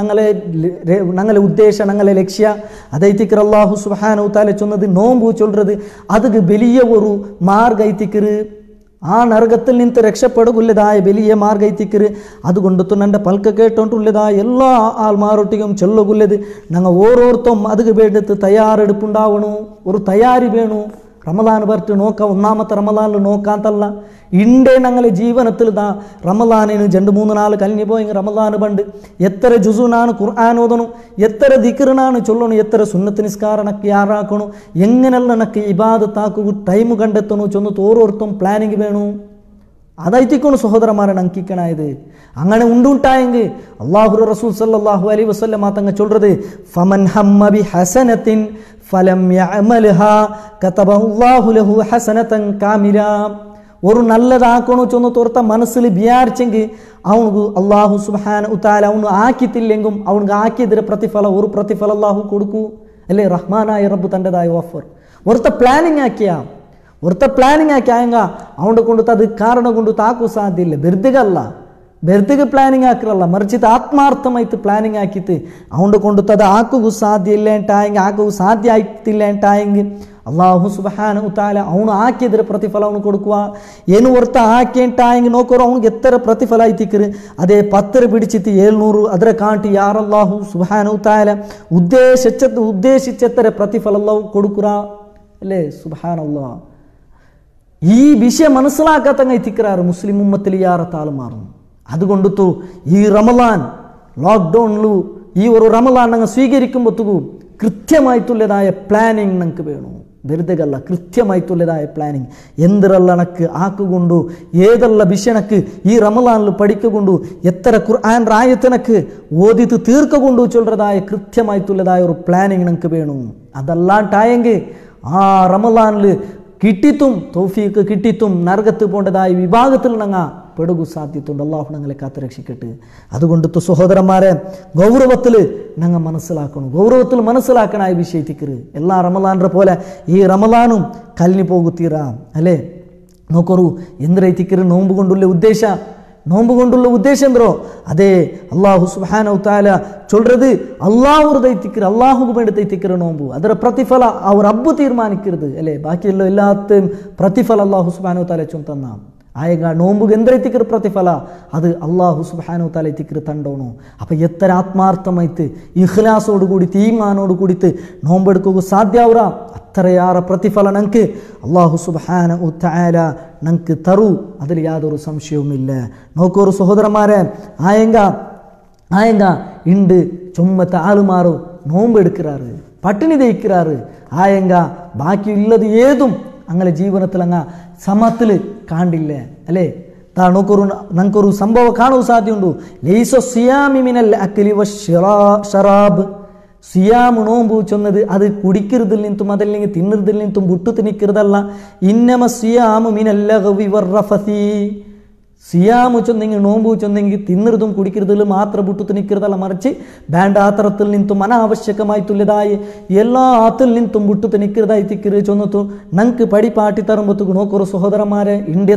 ഞങ്ങളെ ഉദ്ദേശം, ഞങ്ങളെ ലക്ഷ്യ അതൈത്തിക്കർ. അല്ലാഹു സുബ്ഹാനഹു വ തആല ചൊന്നത് നോമ്പു ചൊല്ലുന്നത് അതുക്ക് വലിയ ഒരു മാർഗൈത്തിക്കര്, ആ നരകത്തിൽ നിന്ന് രക്ഷപ്പെടുകയുള്ളതായ വലിയ മാർഗൈത്തിക്കര്. അതുകൊണ്ടു എൻ്റെ പൽക്ക കേട്ടോണ്ടുള്ളതായ എല്ലാ ആൾമാരൊട്ടിയും ചൊല്ലുകയുള്ളത് ഞങ്ങൾ ഓരോരുത്തരും അതുക്ക് വേണ്ടിയിട്ട് തയ്യാറെടുപ്പുണ്ടാവണു, ഒരു തയ്യാറി വേണു. റമളാൻ പറഞ്ഞിട്ട് നോക്കാം, ഒന്നാമത്തെ റമളാനിൽ നോക്കാത്തല്ല, ഇണ്ടേ ഞങ്ങളെ ജീവിതത്തിൽ റമളാനിന് 2-3 നാൾ കഴിഞ്ഞു പോയെങ്കിൽ റമളാൻ പണ്ട് എത്ര ജുസുനാണ് ഖുർആൻ ഓതണം, എത്ര ദിക്റിനാണ് ചൊല്ലണം, എത്ര സുന്നത്ത് നിസ്കാരണക്ക് യാറാക്കണം, എങ്ങനെയുള്ള എനിക്ക് ഇബാദത്താക്കുക ടൈം കണ്ടെത്തണു ചൊന്നിട്ട് ഓരോരുത്തരും പ്ലാനിങ് വേണു. അതായിത്തിക്കണു സഹോദരന്മാരെ അങ്കിക്കണായത്. അങ്ങനെ ഉണ്ടുണ്ടായെങ്കിൽ അല്ലാഹു റസൂൽ സല്ലല്ലാഹു അലൈഹി വസല്ലം തങ്ങൾ ചൊല്ലുന്നത്, ഫമൻ ഹമ്മ ബി ഹസനത്തിൻ ഫലം യഅമൽഹാ കതബല്ലാഹു ലഹു ഹസനതൻ കാമില. ഒരു നല്ലതാക്കണോ ചൊന്ന് തോർത്ത മനസ്സിൽ വിചാരിച്ചെങ്കിൽ അവനക്ക് അള്ളാഹു സുബ്ഹാനഹു വ തആല അവന് ആക്കിത്തില്ലെങ്കും അവനക്ക് ആക്കിയതിരെ പ്രതിഫലം ഒരു പ്രതിഫലം അള്ളാഹു കൊടുക്കൂ അല്ലേ. റഹ്മാനായ റബ്ബ് തൻ്റെതായ ഓഫർ ഒരുത്ത പ്ലാനിങ് ആക്കിയായെങ്ക അവൻ്റെ കൊണ്ടു അത് കാരണം കൊണ്ട് താക്കൂ സാധ്യമില്ല. വെറുതെ പ്ലാനിങ് ആക്കറല്ല, മറിച്ചിട്ട് ആത്മാർത്ഥമായിട്ട് പ്ലാനിങ് ആക്കിയിട്ട് അവൻ്റെ കൊണ്ടു അത് ആക്കുക സാധ്യമില്ല ഉണ്ടായെങ്കിൽ ആക്കുക സാധ്യ ആയിട്ടില്ല ഉണ്ടായെങ്കിൽ അള്ളാഹു സുബ്ഹാനഹു വ തആല ಅವನು ಆಕಿದ್ರೆ ಪ್ರತಿಫಲ ಅವನು ಕೊಡುವ. ಏನು ಹೊರ್ತ ಆಕೆ ಅಂಟಾಯಂಗೆ ನೋಕೋರು ಅವನಿಗೆ ಎತ್ತರ ಪ್ರತಿಫಲ ಐತಿಕ್ರು. ಅದೇ ಪತ್ತರ ಬಿಡಿಚಿತ್ತು 700 ಅದರ ಕಾಂಟಿ ಯಾರಲ್ಲಾಹು ಸುಬ್ಹಾನಹು ವ ತಆല ഉദ്ദേശിച്ചെത്ര പ്രതിഫല അല്ലാഹു കൊടുക്കുറ അല്ലേ. സുബ്ഹാനല്ലാഹ്. ഈ വിഷയം മനസ്സിലാക്കാത്തങ്ങ എത്തിക്കാറ് മുസ്ലിം ഉമ്മത്തിൽ യാറത്താൾ മാറും. അതുകൊണ്ടു ഈ റമളാൻ ലോക്ക്ഡൗണിലു ഈ ഒരു റമളാൻ ഞങ്ങൾ സ്വീകരിക്കുമ്പോഴത്തേക്കും കൃത്യമായിട്ടുള്ളതായ പ്ലാനിങ് ഞങ്ങൾക്ക് വേണം. വെറുതെയല്ല, കൃത്യമായിട്ടുള്ളതായ പ്ലാനിങ്. എന്തിറല്ല എനക്ക് ആക്കുകൊണ്ടു ഏതെല്ലാം വിഷയനക്ക് ഈ റമളാനിൽ പഠിക്കുകൊണ്ടു എത്ര ഖുർആൻ റായത്തിനക്ക് ഓതിത്ത് തീർക്കൊണ്ടു ചൊല്ലതായ കൃത്യമായിട്ടുള്ളതായ ഒരു പ്ലാനിങ് ഞങ്ങൾക്ക് വേണം. അതല്ലാണ്ടായെങ്കിൽ ആ റമളാനിൽ കിട്ടിത്തും തൗഫീക്ക് കിട്ടിത്തും നരകത്ത് പോണ്ടതായ വിഭാഗത്തിൽ ഞങ്ങൾ പെടുകു സാധ്യതയുണ്ട്. അള്ളാഹു ഞങ്ങളെ കാത്തു രക്ഷിക്കട്ടെ. അതുകൊണ്ട് സഹോദരന്മാരെ, ഗൗരവത്തിൽ ഞങ്ങൾ മനസ്സിലാക്കണായ വിഷയത്തിക്കറ്. എല്ലാ റമളാനിന്റെ പോലെ ഈ റമളാനും കല്ലിന് പോകുത്തീറാ അല്ലേ. നോക്കൂ എന്തിരൈത്തിക്കറ് നോമ്പ് കൊണ്ടുള്ള ഉദ്ദേശം എന്തോ അതെ അള്ളാഹു സുബ്ഹാനഹു വ തആല ചൊല്ലുന്നത് അള്ളാഹുദൈത്തിക്കറ് അള്ളാഹുക്ക് വേണ്ടി തൈത്തിക്കറ് നോമ്പ് ಅದರ ಪ್ರತಿಫಲ ಅವ್ರ ರಬ್ಬು ತೀರ್ಮಾನಿಕ್ಕಿರದು ಅല്ലേ. ബാക്കിയുള്ള എല്ലാത്തും പ്രതിഫല അള്ളാഹു സുബ്ഹാനഹു വ തആല ചൊന്ന ആയക നോമ്പുക്ക് എന്തിരൈത്തിക്കറ് പ്രതിഫല അത് അള്ളാഹു സുബ്ഹാനഹു വ തആല എത്തിക്കറ് തണ്ടോണു. അപ്പം എത്ര ആത്മാർത്ഥമായിട്ട് ഇഖ്ലാസോട് കൂടിയിട്ട് ഈമാനോട് കൂടിയിട്ട് നോമ്പെടുക്കുക സാധ്യാവുറ അത്രയേറെ പ്രതിഫല ഞങ്ങൾക്ക് അള്ളാഹു സുബ്ഹാനഹു വ തആല ഞങ്ങൾക്ക് തരൂ, അതിൽ യാതൊരു സംശയവുമില്ല. നോക്കൂ സഹോദരന്മാരെ, ആയങ്ക ഇണ്ട് ചുമ്മത്തെ ആളുമാറും നോമ്പെടുക്കാറ്, പട്ടിണി ദയിക്കാറ്. ആയങ്ക ബാക്കിയുള്ളത് ഏതും അങ്ങനെ ജീവിതത്തിൽ അങ്ങ് സമത്തിൽ കാണില്ല അല്ലേ. നോക്കൊരു ഞങ്ങൾക്കൊരു സംഭവം കാണുക സാധ്യമുണ്ടു. ലൈസ സിയാമി മിനൽ അക്ലി വശറാബ്. സിയാമു നോമ്പു ചൊന്നത് അത് കുടിക്കരുതിൽ നിന്നും അതല്ലെങ്കിൽ തിന്നരുതിൽ നിന്നും വിട്ടു തിന്നിക്കരുതല്ല. ഇന്നമ സിയാമു മിനൽ ലഗ്വി വറഫസി. സിയാമു ചൊന്നെങ്കിൽ നോമ്പു ചൊന്നെങ്കിൽ തിന്നരുതും കുടിക്കരുതിൽ മാത്രം വിട്ടു തിന്നിക്കരുതല്ല, മറിച്ച് വേണ്ടാത്തരത്തിൽ നിന്നും അനാവശ്യകമായിട്ടുള്ളതായി എല്ലാ ആത്തിൽ നിന്നും വിട്ടു തിന്നിക്കരുതായി തിക്കരുത് ചൊന്നത്തു ഞങ്ങൾക്ക് പടിപ്പാട്ടി തരുമ്പോഴത്തേക്ക് നോക്കൊരു സഹോദരന്മാരെ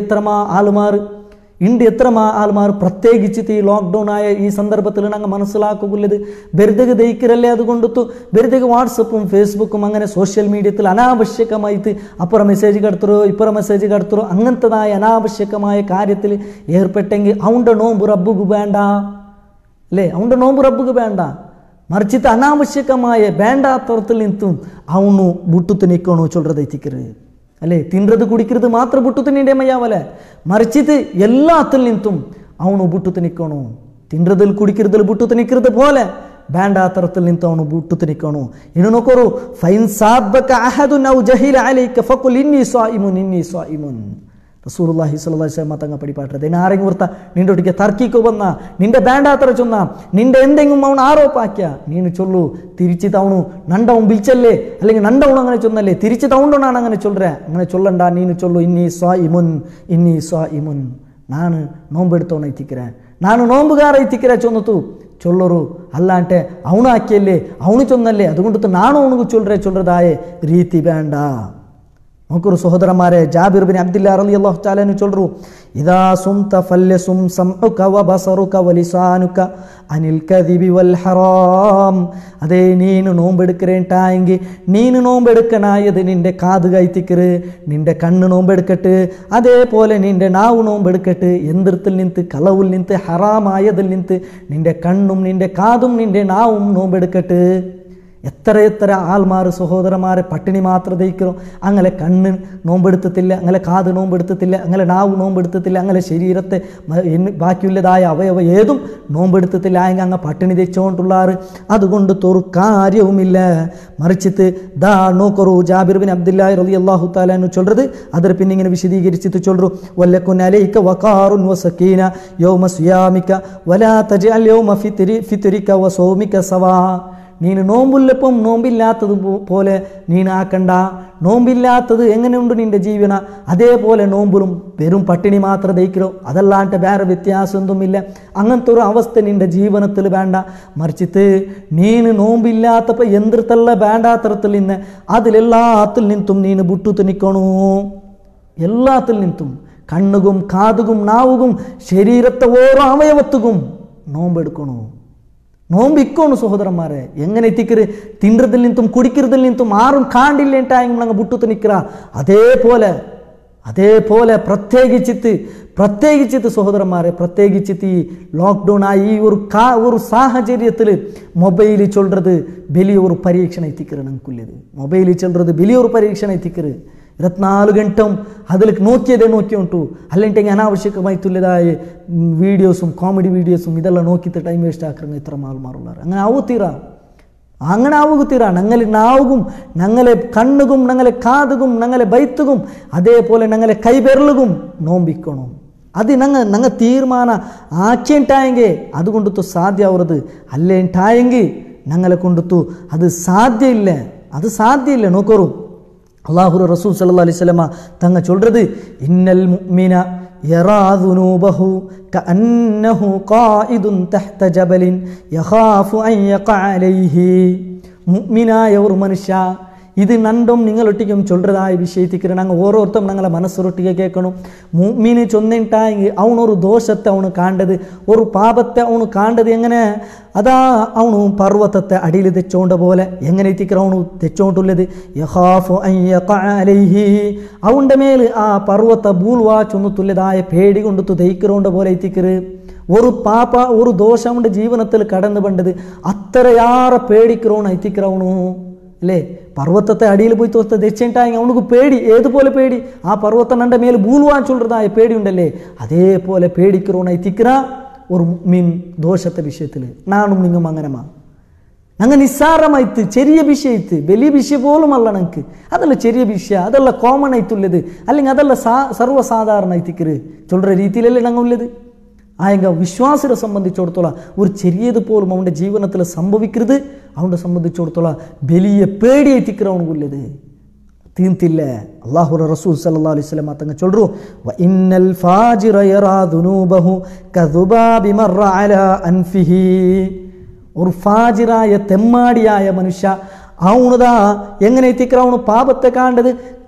ഇണ്ട് എത്രമാ ആൾമാർ പ്രത്യേകിച്ചിട്ട് ഈ ലോക്ക്ഡൗൺ ആയ ഈ സന്ദർഭത്തിൽ ഞങ്ങൾ മനസ്സിലാക്കുകയുള്ളത് വെറുതെ ദയിക്കരല്ലേ. അതുകൊണ്ടു വെറുതെ വാട്സപ്പും ഫേസ്ബുക്കും അങ്ങനെ സോഷ്യൽ മീഡിയത്തിൽ അനാവശ്യകമായിട്ട് അപ്പുറം മെസ്സേജ് കടത്തരോ ഇപ്പുറം മെസ്സേജ് കടത്തരോ അങ്ങനത്തതായ അനാവശ്യകമായ കാര്യത്തിൽ ഏർപ്പെട്ടെങ്കിൽ അവൻ്റെ നോമ്പ് റബ്ബുക്ക് വേണ്ട അല്ലേ. അവൻ്റെ നോമ്പ് റബ്ബുക്ക് വേണ്ട, മറിച്ചിട്ട് അനാവശ്യകമായ വേണ്ടാത്തരത്തിൽ നിന്നും അവനു വിട്ടു നിൽക്കണോ ചൊല്ലതെത്തിക്കരുത് അല്ലേ. തിന്നത് കുടിക്കരുത് മാത്രം വിട്ടു തിന്നേണ്ടേ മയ്യാവല്ലേ, മറിച്ചിട്ട് എല്ലാത്തിൽ നിന്നും ಅವನು ಬುಟ್ಟು ತಿನ್ನಿಕೋಣು, ತಿಂದ್ರದಲ್ಲಿ ಕುಡಿಕಿರದಲ್ಲಿ ಬುಟ್ಟು ತಿನ್ನಿಕಿರದ ಬೋಲೆ ಬೇಂಡಾತರದಲ್ಲಿ ನಿಂತು ಅವನು ಬುಟ್ಟು ತಿನ್ನಿಕೋಣು. ಇನ್ನು ನೋಕೋರು ಫೈನ್ ಸಾಬಕ ಅಹದು ನಾವು ಜಹೀಲ ಅಲೈಕ ಫಕುಲ್ ಇನ್ನಿ ಸ್ವಾಯಿಮುನ್ റസൂലുള്ളാഹി സ്വല്ലല്ലാഹി അലൈഹി വസല്ലം തങ്ങൾ പഠിപ്പാട്ടത് ആരെങ്കിലും ഓർത്ത നിന്റെ ഒട്ടിക്ക് തർക്കിക്കു വന്ന നിന്റെ ಬೇಂಡಾತರ ചൊന്ന നിന്റെ എന്തെങ്കിലും അവൻ ആരോപാക്കിയ നീನು ചൊല്ലു തിരിച്ചു തവണു നണ്ടവൻ ബിൽച്ചല്ലേ അല്ലെങ്കിൽ നണ്ടവൺ അങ്ങനെ ചൊന്നല്ലേ തിരിച്ചു തവണ്ടോണാണ് അങ്ങനെ ചൊല്ലേ അങ്ങനെ ചൊല്ലണ്ട നീನು ചൊല്ലു ಇನ್ನಿ ಸ್ವಾಯಿಮುನ್ ನಾನು ನೋಂಬೆಡ್ತವನ ಐತಿಕ್ಕಿರೆ ನಾನು നോമ്പുകാര ಐತಿಕ್ಕಿರೆ ചൊന്നತು ചൊല്ലರು ಅಲ್ಲ ಅಂಟೆ ಅವನು ಹಾಕಿಯಲ್ಲೇ ಅವನು ಚೊನ್ನಲ್ಲೇ അതുകൊണ്ട് ನಾನು ಅವನಿಗೂ ಚೊಲ್ಲದಾಯೆ ರೀತಿ ಬೇಂಡ. നോക്കൂ സഹോദരന്മാരെ, ജാബിർ ബിൻ അബ്ദുല്ലാഹ് റളിയല്ലാഹു തആല അൻഹു ചൊല്ലു, ഇദാ സുംത ഫല്യസും സംഉക വബസറുക വലിസാനുക അനിൽ കദിബി വൽ ഹറാം. അതേ നീನು നോമ്പെടുക്കറേണ്ടായെങ്കിൽ നീನು നോമ്പെടുക്കനായത് നിന്റെ കാത് കൈത്തിക്കറ്, നിന്റെ കണ്ണ് നോമ്പെടുക്കട്ട്, അതേപോലെ നിന്റെ നാവ് നോമ്പെടുക്കട്ട്. എന്തിർത്തിൽ നിന്ത് കളവിൽ നിന്ത് ഹറാമായതിൽ നിന്ത് നിന്റെ കണ്ണും നിന്റെ കാതും നിന്റെ നാവും നോമ്പെടുക്കട്ട്. എത്ര ആൾമാർ സഹോദരന്മാരെ പട്ടിണി മാത്രം ദഹിക്കണോ, അങ്ങനെ കണ്ണ് നോമ്പെടുത്തത്തില്ല, അങ്ങനെ കാത് നോമ്പെടുത്തത്തില്ല, അങ്ങനെ നാവ് നോമ്പെടുത്തത്തില്ല, അങ്ങനെ ശരീരത്തെ ബാക്കിയുള്ളതായ അവയവ ഏതും നോമ്പെടുത്തത്തില്ല. എങ്കിൽ അങ്ങ് പട്ടിണി തെച്ചുകൊണ്ടുള്ളാറ്. അതുകൊണ്ട് തൊറു കാര്യവുമില്ല. മറിച്ചിട്ട് ദാ നോക്കറു ജാബിർ ബിൻ അബ്ദുല്ലാഹി റളിയല്ലാഹു തആല അൻഹു ചൊല്ലത് അതിൽ പിന്നെ ഇങ്ങനെ വിശദീകരിച്ചിട്ട് ചൊല്ലു, വല്ലകുൻ അലൈക വഖാറുൻ വസകീന യൗമ സിയാമിക വലാ തജ്അൽ യൗമ ഫിത്രിക വസൗമിക സവാ. നീನು നോമ്പുള്ളപ്പം നോമ്പില്ലാത്തത് പോലെ നീനാക്കണ്ട. നോമ്പില്ലാത്തത് എങ്ങനെയുണ്ട് നിന്റെ ജീവന, അതേപോലെ നോമ്പിലും വെറും പട്ടിണി മാത്രം ദഹിക്കലോ, അതല്ലാണ്ട് വേറെ വ്യത്യാസമൊന്നുമില്ല. അങ്ങനത്തെ ഒരു അവസ്ഥ നിന്റെ ജീവനത്തിൽ വേണ്ട. മറിച്ചിട്ട് നീನು നോമ്പില്ലാത്തപ്പോൾ എന്തിർത്തല്ല വേണ്ടാത്തരത്തിൽ നിന്ന് അതിലെല്ലാത്തിൽ നിന്നും നീನು ബുട്ടു തിന്നിക്കണു. എല്ലാത്തിൽ നിന്നും കണ്ണുകും കാതുകും നാവുകും ശരീരത്തെ ഓരോ അവയവത്തുകും നോമ്പെടുക്കണു. നോമ്പിക്കോണു സഹോദരന്മാരെ. എങ്ങനെ എത്തിക്കറ്, തിണ്ടതിൽ നിന്നും കുടിக்கிறതിൽ നിന്നും ആരും കാണ്ടില്ലേട്ടായെങ്കിൽ ഞങ്ങൾ ബുട്ടു തിന്നിക്കറ. അതേപോലെ പ്രത്യേകിച്ചിട്ട് സഹോദരന്മാരെ, പ്രത്യേകിച്ചിട്ട് ഈ ലോക്ക്ഡൗൺ ആയി ഈ ഒരു സാഹചര്യത്തിൽ മൊബൈൽ ചൊല്ലത് വലിയ ഒരു പരീക്ഷണം എത്തിക്കറ്. ഞങ്ങൾക്കുള്ളത് മൊബൈൽ ചൊല്ലത് വലിയ ഒരു പരീക്ഷണം എത്തിക്കറ്. 24 ಗಂಟೆ അതിൽ നോക്കി ഉണ്ടു. അല്ലെങ്കിൽ അനാവശ്യമായി തുല്യതായ വീഡിയോസും കോമഡി വീഡിയോസും ഇതെല്ലാം നോക്കിയിട്ട് ടൈം വേസ്റ്റ് ആക്കുന്ന ഇത്ര ആൾമാറുള്ളാറ്. അങ്ങനെ ആവുകത്തീരാ. ഞങ്ങളെ നാവുകും ഞങ്ങളെ കണ്ണുകും ഞങ്ങളെ കാതുകും ഞങ്ങളെ ബൈത്തുകും അതേപോലെ ഞങ്ങളെ കൈബെരലുകും നോമ്പിക്കണം. അത് ഞങ്ങൾ തീരുമാന ആക്കിയിട്ടായെങ്കിൽ അതുകൊണ്ടു സാധ്യ ആവുന്നത്. അല്ലേണ്ടായെങ്കിൽ ഞങ്ങളെ കൊണ്ടു അത് സാധ്യമില്ല. നോക്കറു അല്ലാഹുവിന്റെ റസൂൽ സല്ലല്ലാഹു അലൈഹി വസല്ലമ തങ്ങൾ ചൊല്ലുന്നത്, ഇന്നൽ മുഅ്മിന യറാ ദുനൂബഹു കഅന്നഹു ഖായിദുൻ തഹ്ത ജബലിൻ യഖാഫു അൻ യഖഅ അലൈഹി. മുഅ്മിനായ ഒരു മനുഷ്യ, ഇത് നണ്ടും നിങ്ങളൊട്ടിക്കും ചൊല്ലതായ വിഷയത്തിക്ക് ഞങ്ങൾ ഓരോരുത്തരും ഞങ്ങളെ മനസ്സൊട്ടിಗೆ കേൾക്കണം. മുഅ്മിന് ചൊന്നിട്ടായെങ്കിൽ അവനൊരു ദോഷത്തെ അവന് കാണ്ടത്, ഒരു പാപത്തെ അവന് കാണ്ടത് എങ്ങനെ, അതാ അവನು പർവ്വതത്തെ അടിയിൽ തെച്ചോണ്ട പോലെ എങ്ങനെ എത്തിക്കറ അവನು തെച്ചോണ്ടുള്ളത്. യഖാഫു അൻ യഖഅ അലൈഹി, അവൻ്റെ മേൽ ആ പർവ്വത ബൂൾവാ ചൊന്നു തുല്യതായ പേടി കൊണ്ടു ദഹിക്കറോണ്ട പോലെ എത്തിക്കറ്. ഒരു ദോഷം അവൻ്റെ ജീവനത്തിൽ കടന്നു പണ്ടത് അത്രയാറെ പേടിക്കറോണ എത്തിക്കറവണു അല്ലേ. പർവ്വതത്തെ അടിയിൽ പോയി തോർത്ത് തെച്ചിട്ടായെങ്കിൽ അവനക്ക് പേടി, ഏതുപോലെ പേടി, ആ പർവ്വതം എൻ്റെ മേൽ ബൂൾവാൻ ചൊല്ലതായ പേടി ഉണ്ടല്ലേ, അതേപോലെ പേടിക്കറോണ എത്തിക്കറ ഒരു മീൻ ദോഷത്തെ വിഷയത്തിൽ. നാണും നിങ്ങും അങ്ങനെമാ ഞങ്ങൾ നിസ്സാരമായിട്ട് ചെറിയ വിഷയത്ത് വലിയ വിഷയം പോലും അല്ല ഞങ്ങൾക്ക്. അതല്ല ചെറിയ വിഷയ, അതല്ല കോമൺ ആയിട്ടുള്ളത്, അല്ലെങ്കിൽ അതല്ല സർവ്വസാധാരണ ആയിത്തിക്കറ് ചൊല്ലുற രീതിയിലല്ലേ ഞങ്ങൾ ഉള്ളത്. ആയെങ്ക വിശ്വാസിനെ സംബന്ധിച്ചിടത്തോളം ഒരു ചെറിയത് പോലും അവൻ്റെ ജീവനത്തിൽ സംഭവിക്കരുത്. അവനെ സംബന്ധിച്ചിടത്തോളം വലിയ പേടിയെത്തിക്കറ അവനുള്ളത് തീർത്തില്ല. അല്ലാഹുവിന്റെ റസൂൽ സല്ലല്ലാഹു അലൈഹി വസല്ലം തങ്ങൾ ചൊല്ലു, വഇന്നൽ ഫാജിറ യറാ ദുനൂബഹു കദുബാബി മറ അലാ അൻഫിഹി. ഒരു ഫാജിറായ തെമ്മാടിയായ മനുഷ്യ അവനുതാ എങ്ങനെ എത്തിക്കറ അവന് പാപത്തെ കാണ്ടത്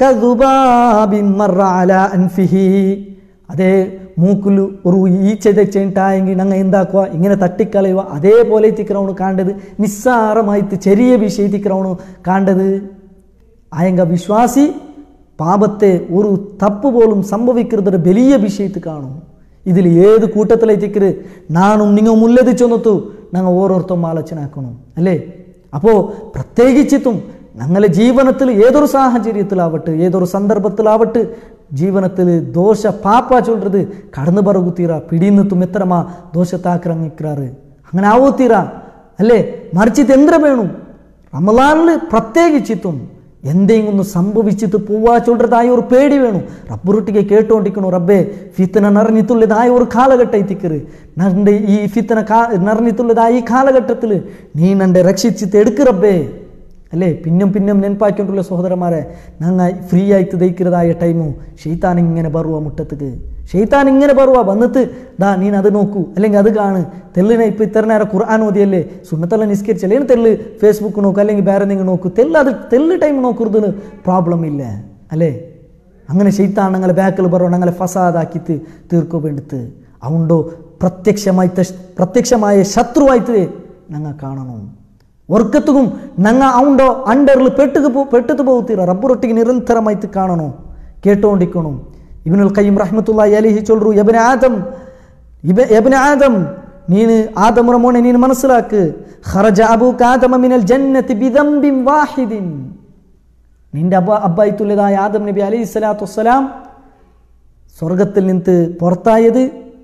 കദുബാബി മറ അലാ അൻഫിഹി. അതേ മൂക്കിൽ ഒരു ഈച്ച തെച്ചിട്ടായെങ്കിൽ ഞങ്ങൾ എന്താക്കുക, ഇങ്ങനെ തട്ടിക്കളയുക. അതേപോലെ എത്തിക്കറവണ് കാണ്ടത് നിസ്സാരമായിട്ട് ചെറിയ വിഷയം എത്തിക്കറവണ് കാണ്ടത്. ആയെങ്ക വിശ്വാസി പാപത്തെ ഒരു തപ്പ് പോലും സംഭവിക്കുന്നത് വലിയ വിഷയത്തിൽ കാണും. ഇതിൽ ഏത് കൂട്ടത്തിലെത്തിക്കരുത് നാണും നിങ്ങൾ മുല്ലത് ചൊന്നത്തു ഞങ്ങൾ ഓരോരുത്തരും ആലോചന ആക്കണം അല്ലേ. അപ്പോൾ പ്രത്യേകിച്ചിട്ടും ഞങ്ങളുടെ ജീവനത്തിൽ ഏതൊരു സാഹചര്യത്തിലാവട്ടെ, ഏതൊരു സന്ദർഭത്തിലാവട്ടെ, ஜீவனத்தில் தோஷ பாப்பா சொல்றது கடந்து பரகுத்தீரா பிடிந்து துமெத்தரமா ദോഷത്താക്രമിക്കാറ് അങ്ങനെ ആവൂത്തീരാ അല്ലേ? മറിച്ചിട്ട് എന്തിനാ വേണം റമളാനിൽ പ്രത്യേകിച്ചിട്ടും എന്തെങ്കിലും ഒന്ന് സംഭവിച്ചിട്ട് പോവാ ചൊല്ലതായ ഒരു പേടി വേണം. റബ്ബുറൊട്ടിಗೆ കേട്ടോണ്ടിരിക്കണു, റബ്ബേ ഫിത്തന നിറഞ്ഞിട്ടുള്ളതായ ഒരു കാലഘട്ടം എത്തിക്കറ്. നന്റെ ഈ ഫിത്തന നിറഞ്ഞിട്ടുള്ളതായ ഈ കാലഘട്ടത്തിൽ നീ നന്റെ രക്ഷിച്ചിട്ട് എടുക്ക് റബ്ബേ അല്ലേ? പിന്നും നെനപ്പാക്കിക്കൊണ്ടുള്ള സഹോദരന്മാരെ, ഞങ്ങൾ ഫ്രീ ആയിട്ട് ദയിക്കുന്നതായ ടൈമു ഷെയ്ത്താൻ ഇങ്ങനെ ബറുവ മുട്ടത്തേക്ക്, ഷെയ്ത്താൻ ഇങ്ങനെ ബറുവ വന്നിട്ട് ദാ നീ അത് നോക്കൂ അല്ലെങ്കിൽ അത് കാണ്. തെല്ലിനെ ഇപ്പം ഇത്ര നേരം ഖുർആൻ ഓതിയല്ലേ, സുന്നത്തെല്ലാം നിസ്കരിച്ചല്ലേ, തെല്ല് ഫേസ്ബുക്ക് നോക്കൂ അല്ലെങ്കിൽ വേറെ എന്തെങ്കിലും നോക്കൂ, തെല്ല് ടൈം നോക്കുന്നതിന് പ്രോബ്ലം ഇല്ല അല്ലേ? അങ്ങനെ ഷെയ്ത്താൻ ഞങ്ങളെ ബാക്കിൽ ബറുവ ഞങ്ങളെ ഫസാദാക്കിയിട്ട് തീർക്കോ വേണ്ടിട്ട് അതുകൊണ്ടോ പ്രത്യക്ഷമായ ശത്രുവായിട്ട് ഞങ്ങൾ കാണണം. വർക്കത്തും ഞങ്ങൾ അവണ്ടോ അണ്ടറിൽ പെട്ടു പോകത്തീര റബ്ബുറൊട്ടിಗೆ നിരന്തരമായിട്ട് കാണണോ, കേട്ടോണ്ടിരിക്കണം. ഇബ്നുൽ ഖയ്യിം റഹ്മത്തുള്ളാഹി അലൈഹി ചൊല്ലു, യബ്ന ആദം നീന് ആദമുടെ മോനെ നീന് മനസ്സിലാക്ക്, ഖറജ അബൂക ആദമ മിനൽ ജന്നതി ബിദംബിൻ വാഹിദിൻ. നിന്റെ അബ്ബായിട്ടുള്ളതായ ആദം നബി അലൈഹി സ്വലാത്തു വസ്സലാം സ്വർഗത്തിൽ നിന്ന് പുറത്തായത്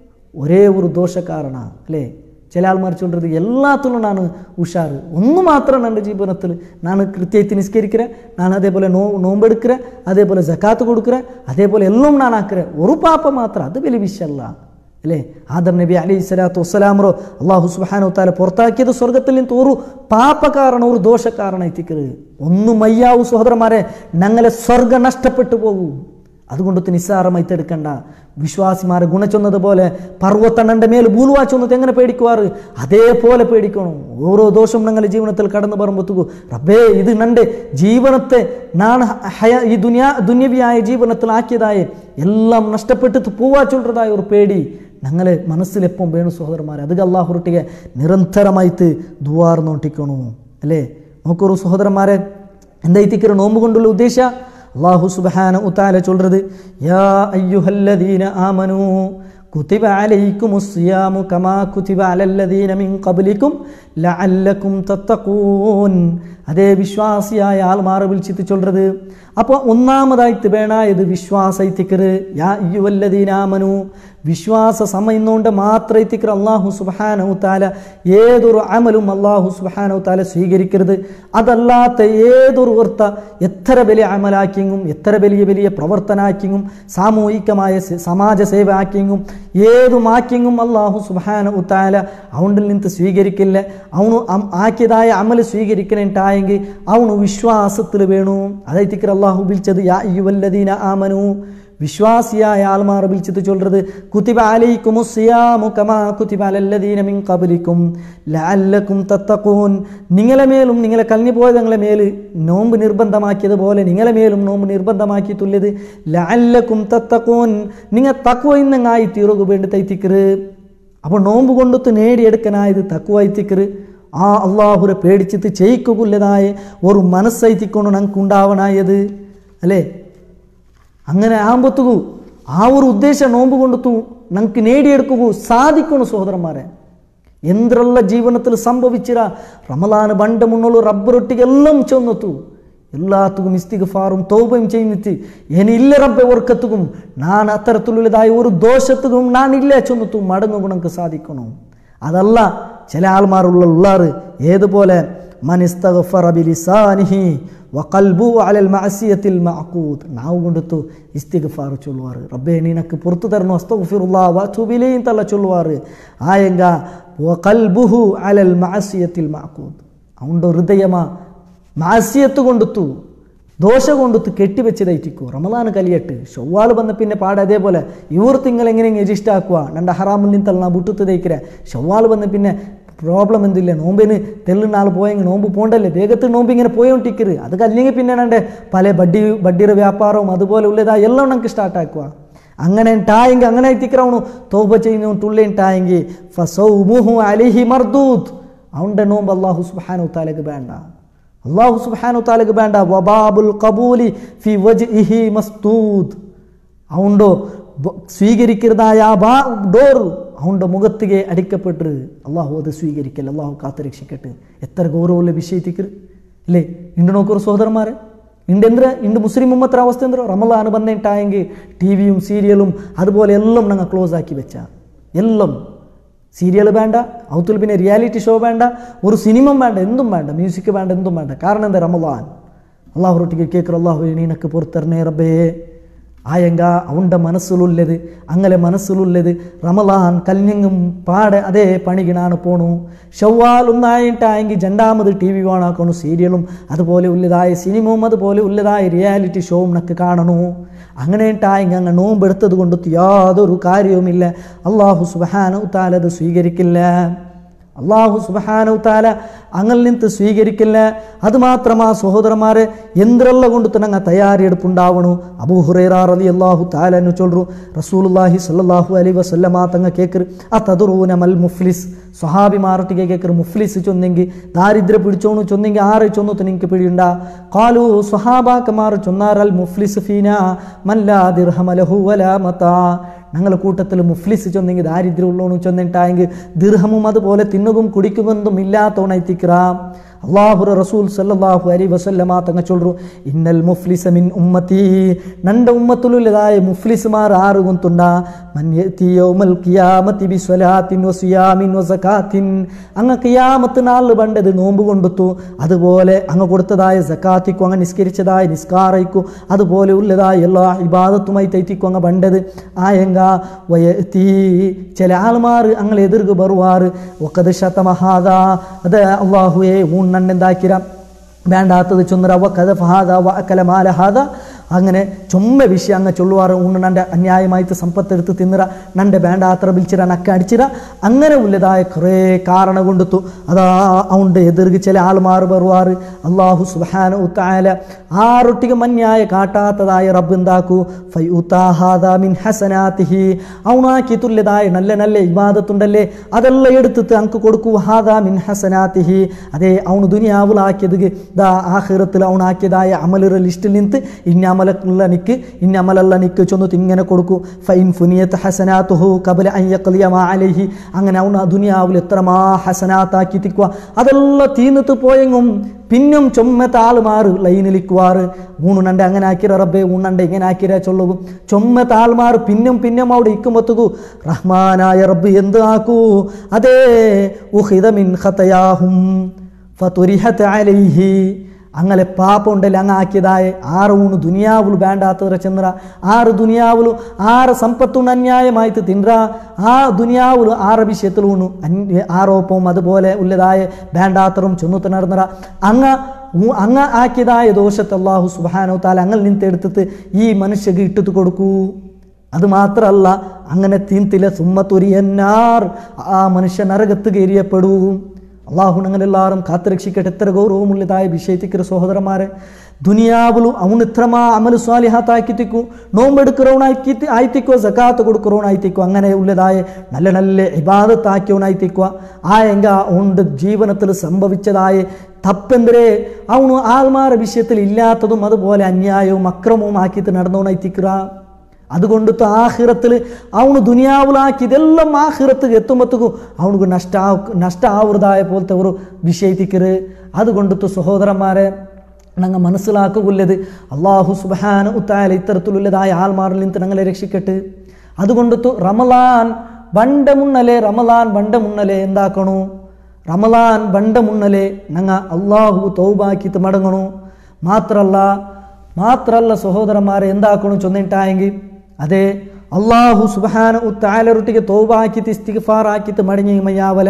ഒരേ ഒരു ദോഷക്കാരനാണ് അല്ലേ? ചില ആൾമാർ ചൊല്ലത് എല്ലാത്തിലും ನಾನು ഉഷാറ്, ഒന്ന് മാത്രം എൻ്റെ ജീവിതത്തിൽ ನಾನು കൃത്യമായിട്ട് നിസ്കരിக்கிறேன், ನಾನು അതേപോലെ നോമ്പെടുக்கிறேൻ, അതേപോലെ സക്കാത്ത് കൊടുக்கிறேൻ, അതേപോലെ എല്ലാം ನಾನು ആக்கிறேன், ഒരു പാപ്പ മാത്രം അത് വലിയ വിഷയമല്ല അല്ലേ? ആദം നബി അലൈഹി സ്വലാത്തു വസ്സലാമറോ അള്ളാഹു സുബ്ഹാനഹു വ തആല പുറത്താക്കിയത് സ്വർഗത്തിൽ നിന്ന് ഒരു പാപ്പക്കാരൻ ഒരു ദോഷക്കാരൻ എത്തിക്കരുത്. ഒന്നും മയ്യാവൂ സഹോദരന്മാരെ, ഞങ്ങളെ സ്വർഗം നഷ്ടപ്പെട്ടു പോകൂ. അതുകൊണ്ട് നിസ്സാരമായിട്ട് എടുക്കണ്ട. വിശ്വാസിമാരെ ഗുണ ചൊന്നതുപോലെ പർവ്വതണ്ണന്റെ മേൽ ഭൂലുവാ ചൊന്നത് എങ്ങനെ പേടിക്കുവാറ് അതേപോലെ പേടിക്കണം. ഓരോ ദോഷം ഞങ്ങളുടെ ജീവിതത്തിൽ കടന്നു പറയുമ്പോഴത്തേക്കും റബ്ബേ ഇത് നന്റെ ജീവനത്തെ നാണ് ഈ ദുന്യവിയായ ജീവിതത്തിൽ ആക്കിയതായ എല്ലാം നഷ്ടപ്പെട്ടിട്ട് പോവാ ചൊല്ലതായ ഒരു പേടി ഞങ്ങളെ മനസ്സിലെപ്പം വേണു സഹോദരന്മാരെ. അത് അല്ലാഹുറൊട്ടിಗೆ നിരന്തരമായിട്ട് ദുആർന്നോട്ടിക്കണു അല്ലേ? നോക്കൊരു സഹോദരന്മാരെ, എന്തായിത്തിക്കറ നോമ്പ് കൊണ്ടുള്ള ഉദ്ദേശം അല്ലാഹു സുബ്ഹാനഹു വ തആല ചൊല്ലുന്നത്, യാ അയ്യുഹല്ലദീന ആമനൂ കുതിബ അലൈക്കുമുസ് സിയാമു കമാ കുതിബ അലല്ലദീന മിൻ ഖബ്ലിക്കും ലഅല്ലക്കും തത്തഖൂൻ. അതേ വിശ്വാസിയായ ആൾമാരെ വിളിച്ചിട്ട് ചൊല്ലുന്നത്. അപ്പോൾ ഒന്നാമതായിട്ട് വേണായത് വിശ്വാസത്തിക്കറ്. യാ അയ്യുഹല്ലദീന ആമനൂ, വിശ്വാസ സമയന്നുകൊണ്ട് മാത്രത്തിക്കർ അല്ലാഹു സുബ്ഹാനഹു വ തആല ഏതൊരു അമലും അല്ലാഹു സുബ്ഹാനഹു വ തആല സ്വീകരിക്കരുത്. അതല്ലാത്ത ഏതൊരു വർത്ത എത്ര വലിയ അമലാക്കിയും എത്ര വലിയ പ്രവർത്തനാക്കിയും സാമൂഹികമായ സമാജ സേവ ആക്കിയും ഏതുമാക്കിയും അല്ലാഹു സുബ്ഹാനഹു വ തആല അവനിൽ നിന്ന് സ്വീകരിക്കില്ല. അവನು ആക്കിയതായ അമൽ സ്വീകരിക്കണേണ്ടായെങ്കിൽ അവನು വിശ്വാസത്തിൽ വേണു. അതായിത്തിക്കർ അല്ലാഹു വിളിച്ചത് യാ അയ്യുഹല്ലദീന ആമനൂ, വിശ്വാസിയായ ആൾമാർ വിളിച്ചിട്ട് ചൊല്ലുന്നത് കുതിബ അലൈക്കുമുസ് സിയാമു കമാ കുതിബ അലല്ലദീന മിൻ ഖബ്ലിക്കും ലഅല്ലക്കും തത്തഖൂൻ. നിങ്ങളെ മേലും നിങ്ങളെ കഴിഞ്ഞു പോയ നിങ്ങളെ മേൽ നോമ്പ് നിർബന്ധമാക്കിയതുപോലെ നിങ്ങളെ മേലും നോമ്പ് നിർബന്ധമാക്കിയിട്ടുള്ളത് ലഅല്ലക്കും തത്തഖൂൻ, നിങ്ങൾ തഖ്വയിന്നായി തീരുക വേണ്ടി തൈത്തിക്കറ്. അപ്പോൾ നോമ്പ് കൊണ്ടത്ത് നേടിയെടുക്കാനായത് തഖ്വയിത്തിക്കറ്. ആ അള്ളാഹുരെ പേടിച്ചിട്ട് ചെയ്യിക്കുള്ളതായ ഒരു മനസ്സൈത്തിക്കൊണ്ട് ഞങ്ങൾക്ക് ഉണ്ടാവണായത് അല്ലേ? അങ്ങനെ ആകുമ്പോഴത്തേക്കു ആ ഒരു ഉദ്ദേശം നോമ്പ് കൊണ്ടു ഞങ്ങൾക്ക് നേടിയെടുക്കൂ സാധിക്കണം സഹോദരന്മാരെ. എന്തെല്ല ജീവിതത്തിൽ സംഭവിച്ചിര റമളാന് ബണ്ട മുന്നുള്ള റബ്ബറൊട്ടിಗೆ എല്ലാം ചെന്നെത്തു എല്ലാത്തും ഇസ്തിഗ്ഫാറും തൗബയും ചെയ്യുന്നിട്ട് എനില്ല റബ്ബെ ഓർക്കത്തും ഞാൻ അത്തരത്തിലുള്ളതായ ഒരു ദോഷത്തും ഞാനില്ല ചെന്നെത്തു മടങ്ങുക ഞങ്ങൾക്ക് സാധിക്കണം. അതല്ല ചില ആൾമാരുള്ളാറ് ഏതുപോലെ മനിസ്തഗ്ഫറ ബിലിസാനിഹി വഖൽബു അലൽ മഅസിയത്തിൽ മഅഖൂദ്, നാവ് കൊണ്ടു ഇസ്തിഗ്ഫാർ ചൊല്ലുവാറ്. റബ്ബേ നിനക്ക് പുറത്തു തരണോ അസ്തഗ്ഫിറുല്ലാഹ് വഅതൂബു ഇലൈഹി തല്ല ചൊല്ലുവാറ്. ആയെങ്ക വഖൽബുഹു അലൽ മഅസിയത്തിൽ മഅഖൂദ്, അവൻ്റെ ഹൃദയമാ മാസിയത്ത് കൊണ്ടുത്തു ദോഷ കൊണ്ടുത്ത് കെട്ടിവെച്ചതായിട്ടിക്കോ. റമളാൻ കലിയട്ട് ഷവ്വാൽ വന്ന പിന്നെ പാടെ അതേപോലെ ഇവർ തിങ്കൾ എങ്ങനെ രജിസ്റ്റാക്കുക രണ്ട് ഹറാമിൽ നിന്നല്ല വിട്ടുത്ത് തയ്ക്കിற. ഷവ്വാൽ വന്ന പിന്നെ പ്രോബ്ലം എന്തില്ല, നോമ്പിന് തെല്ലുനാൾ പോയെങ്കിൽ നോമ്പ് പോണ്ടല്ലേ, വേഗത്തിൽ നോമ്പ് ഇങ്ങനെ പോയോണ്ടിരിക്കരുത്. അത് കല്ലെങ്കിൽ പിന്നെ എൻ്റെ പല ബഡ്ഡിയുടെ വ്യാപാരവും അതുപോലെ ഉള്ളതാ എല്ലാം നമുക്ക് സ്റ്റാർട്ടാക്കുക. അങ്ങനെ ഉണ്ടായെങ്കിൽ അങ്ങനെ എത്തിക്കറവണു തോപ ചെയ്യുന്ന തുള്ളി ഉണ്ടായെങ്കിൽ ഫസൗമുഹു അലൈഹി മർദൂദ്, അവൻ്റെ നോമ്പ് അല്ലാഹു സുബ്ഹാനഹു വ തആലക്ക് വേണ്ട. അല്ലാഹു സുബ്ഹാനഹു വ തആലക്ക് വേണ്ട. വബാബുൽ ഖബൂലി ഫി വജ്ഹിഹി മസ്തൂദ്, അവൻ്റെ സ്വീകരിക്കുന്നതായ ആ ഡോർ അവൻ്റെ മുഖത്തിಗೆ അടിക്കപ്പെട്ട് അള്ളാഹു അത് സ്വീകരിക്കല്ല. അള്ളാഹു കാത്തുരക്ഷിക്കട്ടെ. എത്ര ഗൗരവമുള്ള വിഷയത്തിക്ക് അല്ലേ? ഇണ്ട് നോക്കൊരു സഹോദരന്മാരെ, ಇಂದು ಮುಸ್ಲಿಂ ಉಮ್ಮತ್ರ ಅವಸ್ಥೆ ಅಂದ್ರೆ ರಮಲಾನ್ ಬಂದೆಂಟಾയെങ്കിൽ ടി വിയും സീരിയലും അതുപോലെ എല്ലാം ഞങ്ങൾ ക്ലോസ് ആക്കി വെച്ച എല്ലാം സീരിയൽ വേണ്ട അവത്തിൽ പിന്നെ റിയാലിറ്റി ഷോ വേണ്ട ഒരു സിനിമ വേണ്ട എന്തും വേണ്ട മ്യൂസിക് വേണ്ട എന്തും വേണ്ട കാരണം എന്താ റമലാൻ അള്ളാഹുറൊട്ടിಗೆ കേൾക്കറ അള്ളാഹു നീനക്ക് പുറത്തരണേ റബ്ബേ ആയെങ്ക അവൻ്റെ മനസ്സിലുള്ളത് അങ്ങനെ മനസ്സിലുള്ളത് റമലാൻ കല്ഞ്ഞെങ്കും പാടെ അതേ പണികിനാണ് പോണു ഷവ്വാൽ ഒന്നായിട്ടായെങ്കിൽ രണ്ടാമത് ടി വി ഓണാക്കണു സീരിയലും അതുപോലെ ഉള്ളതായ സിനിമയും അതുപോലെ ഉള്ളതായ റിയാലിറ്റി ഷോവും നക്ക് കാണണു അങ്ങനെ ഉണ്ടായെങ്കിൽ അങ്ങ് നോമ്പെടുത്തത് കൊണ്ട് യാതൊരു കാര്യവുമില്ല അള്ളാഹു സുബ്ഹാനഹു തആല അത് സ്വീകരിക്കില്ല അള്ളാഹു സുബ്ഹാനഹു തആല അങ്ങനെ നിന്ന് സ്വീകരിക്കില്ല അതുമാത്രമാ സഹോദരന്മാരെ എന്തെല്ലാം കൊണ്ട് തന്നെ തയ്യാറെടുപ്പുണ്ടാവണു അബൂ ഹുറൈറ റളിയല്ലാഹു തആല എന്ന് ചൊല്ലു റസൂലുള്ളാഹി സ്വല്ലല്ലാഹു അലൈഹി വസല്ലമ തങ്ങ കേക്കർ അതദറൂന മൽ മുഫ്ലിസ് സ്വഹാബിമാരൊട്ടിಗೆ കേക്കർ മുഫ്ലിസ് ചൊന്നെങ്കിൽ ദാരിദ്ര്യ പിടിച്ചോണു ചൊന്നെങ്കിൽ ആരെ ചൊന്നു നിനക്ക് പിടിയുണ്ട ഖാലു സ്വഹാബാക്കമാർ ചൊന്നാറൽ മുഫ്ലിസ് ഫീനാ മൻ ലാ ദിർഹമ ലഹു വലാ മതാ ഞങ്ങളുടെ കൂട്ടത്തിൽ മുഫ്ലിസ് ചൊന്നെങ്കിൽ ദാരിദ്ര്യം ഉള്ളോണു ചൊന്നിട്ടായെങ്കിൽ ദിർഹമും അതുപോലെ തിന്നുകും കുടിക്കുമെന്നും ഇല്ലാത്തോണൈത്തിക്രാം അള്ളാഹു റസൂൽ സല്ലല്ലാഹു അലൈഹി വസല്ലമ തങ്ങ ചൊല്ലു ഇന്നൽ മുഫ്ലിസ മിൻ ഉമ്മത്തി നന്റെ ഉമ്മത്തിലുള്ളതായ മുഫ്ലിസ്മാർ ആറ് ഗുന്തുണ്ട മൻ യതി യൗമൽ ഖിയാമത്തി ബിസ്വലാത്തിൻ വസിയാമിൻ വസകാത്തിൻ അങ്ങ ഖിയാമത്ത് നാളിൽ ബണ്ടത് നോമ്പ് കൊണ്ടുത്തു അതുപോലെ അങ്ങ് കൊടുത്തതായ സകാത്തിക്കും അങ്ങ് നിസ്കരിച്ചതായ നിസ്കാരയ്ക്കും അതുപോലെ ഉള്ളതായ എല്ലാ ഇബാദത്തുമായി തൈത്തിക്കും അങ്ങ് ബണ്ടത് ആയെങ്ക വയതി ചില ആൾമാർ അങ്ങൾ എതിർക്ക് ബറുവാറ് വഖദ് ശതമഹാദ അത് അല്ലാഹുവേ നന്നെന്താക്കിര വേണ്ടാത്തത് ചൊന്നറ വഖദ ഫഹാദ വഅകല മാല ഹാദ അങ്ങനെ ചുമ്മ വിഷയം അങ്ങ് ചൊല്ലുവാറ് ഊണ് നൻ്റെ അന്യായമായിട്ട് സമ്പത്തെടുത്ത് തിന്നിറ നൻ്റെ വേണ്ടാത്ര വിളിച്ചിറ നക്ക അടിച്ചിറ അങ്ങനെ ഉള്ളതായ കുറേ കാരണം കൊണ്ടുത്തു അതാ അവൻ്റെ എതിർക്ക് ചില ആൾമാർ ബറുവാറ് അള്ളാഹു സുബ്ഹാനഹു തആല ആറൊട്ടിಗೆ മന്യായ കാട്ടാത്തതായ റബ്ബ് എന്താക്കൂ ഫയുതാഹാദ മിൻ ഹസനാതിഹി അവനാക്കി തുല്യതായ നല്ല നല്ല ഇബാദത്തുണ്ടല്ലേ അതെല്ലാം എടുത്തിട്ട് അങ്ക് കൊടുക്കൂ ഹാദാ മിൻ ഹസനാതിഹി അതേ അവന് ദുനിയാവിലാക്കിയത് ദാ ആഖിറത്തിൽ അവനാക്കിയതായ അമലുറ ലിസ്റ്റിൽ നിന്ന് ഇന്നമലല്ല നിക്ക് ചൊന്നു ഇങ്ങനെ കൊടുക്കൂ ഫൈൻ ഫുനിയത്ത് ഹസനാത്തുഹു ഖബല അൻ യഖ്ലിയ മാ അലൈഹി അങ്ങനെ അവൻ ദുനിയാവിൽ എത്രമാ ഹസനാത്താക്കി തിക്കുക അതെല്ലാം തീന്നിട്ട് പോയെങ്കും പിന്നും ചൊമ്മത്ത ആൾമാർ ലൈനിലിക്കുവാറ് ഊണ് നണ്ട അങ്ങനെ ആക്കിര റബ്ബേ ഊണണ്ട ഇങ്ങനെ ആക്കിര ചൊല്ലുകു ചൊമ്മത്ത ആൾമാർ പിന്നും അവിടെ ഇക്കുമ്പത്തുകു റഹ്മാനായ റബ്ബ് എന്ത് ആക്കൂ അതേ ഉഖിദ മിൻ ഖതയാഹും ഫതുരിഹത അലൈഹി അങ്ങനെ പാപം ഉണ്ടല്ലേ അങ്ങ് ആക്കിയതായ ആറ് ഊണ് ദുനിയാവുలు വേണ്ടാത്തവരെ ചെന്നറ ആറ് ദുനിയാവുలు ആറ് സമ്പത്തുണ്ട് അന്യായമായിട്ട് തിന്നറ ആ ദുനിയാവുలు ആറ് വിഷയത്തിൽ ഊണു ആരോപ്പവും അതുപോലെ ഉള്ളതായ വേണ്ടാത്തറും ചെന്നുത്ത് നടന്നറ അങ്ങ് ആക്കിയതായ ദോഷത്തെ അല്ലാഹു സുബ്ഹാനഹു തആല അങ്ങൾ നിന്നെടുത്തിട്ട് ഈ മനുഷ്യക്ക് ഇട്ടിട്ട് കൊടുക്കൂ അത് മാത്രമല്ല അങ്ങനെ തീന്തിലെ സുമ്മത്തുരിയന്നാർ ആ മനുഷ്യ നരകത്ത് കയറിയപ്പെടൂ അള്ളാഹു ഞങ്ങളെല്ലാവരും കാത്തുരക്ഷിക്കട്ടെ എത്ര ഗൗരവമുള്ളതായ വിഷയത്തിക്ക് സഹോദരന്മാരെ ദുനിയാവിലു അവന് ഇത്രമാ അമൽ സ്വാലിഹാത്താക്കിത്തിക്കു നോമ്പെടുக்கிறവനാക്കി ആയിത്തിക്കോ സകാത്ത് കൊടുக்கிறവനായിത്തിക്കോ അങ്ങനെ ഉള്ളതായ നല്ല നല്ല ഇബാദത്താക്കിയവനായിത്തിക്കുക ആയെങ്ക അവൻ്റെ ജീവനത്തിൽ സംഭവിച്ചതായ തപ്പെന്തരെ അവನು ആൾമാരുടെ വിഷയത്തിൽ ഇല്ലാത്തതും അതുപോലെ അന്യായവും അക്രമവും ആക്കിയിട്ട് നടന്നവനായിത്തിക്കുക അതുകൊണ്ട് ആഖിറത്തിൽ അവന് ദുനിയാവിലാക്കി ഇതെല്ലാം ആഖിറത്ത് എത്തുമ്പത്തേക്കും അവനക്ക് നഷ്ട ആവൃതായ പോലത്തെ ഒരു വിഷയത്തിക്കറ് അതുകൊണ്ട് സഹോദരന്മാരെ ഞങ്ങൾ മനസ്സിലാക്കുള്ളത് അള്ളാഹു സുബ്ഹാനഹു തആല ഇത്തരത്തിലുള്ളതായ ആൾമാരിൽ നിന്ന് ഞങ്ങളെ രക്ഷിക്കട്ടെ അതുകൊണ്ട് റമലാൻ ബണ്ട മുന്നലേ എന്താക്കണു റമലാൻ ബണ്ട മുന്നലേ ഞങ്ങൾ അള്ളാഹു തൗബാക്കിത്ത് മടങ്ങണു മാത്രല്ല സഹോദരന്മാരെ എന്താക്കണു ചൊന്നിട്ടായെങ്കിൽ അതെ അള്ളാഹു സുബ്ഹാനഹു തആലയൊട്ടിಗೆ തൗബാക്കിത്ത് ഇസ്തിഗ്ഫാർ ആക്കിത്ത് മടങ്ങി മയ്യാവല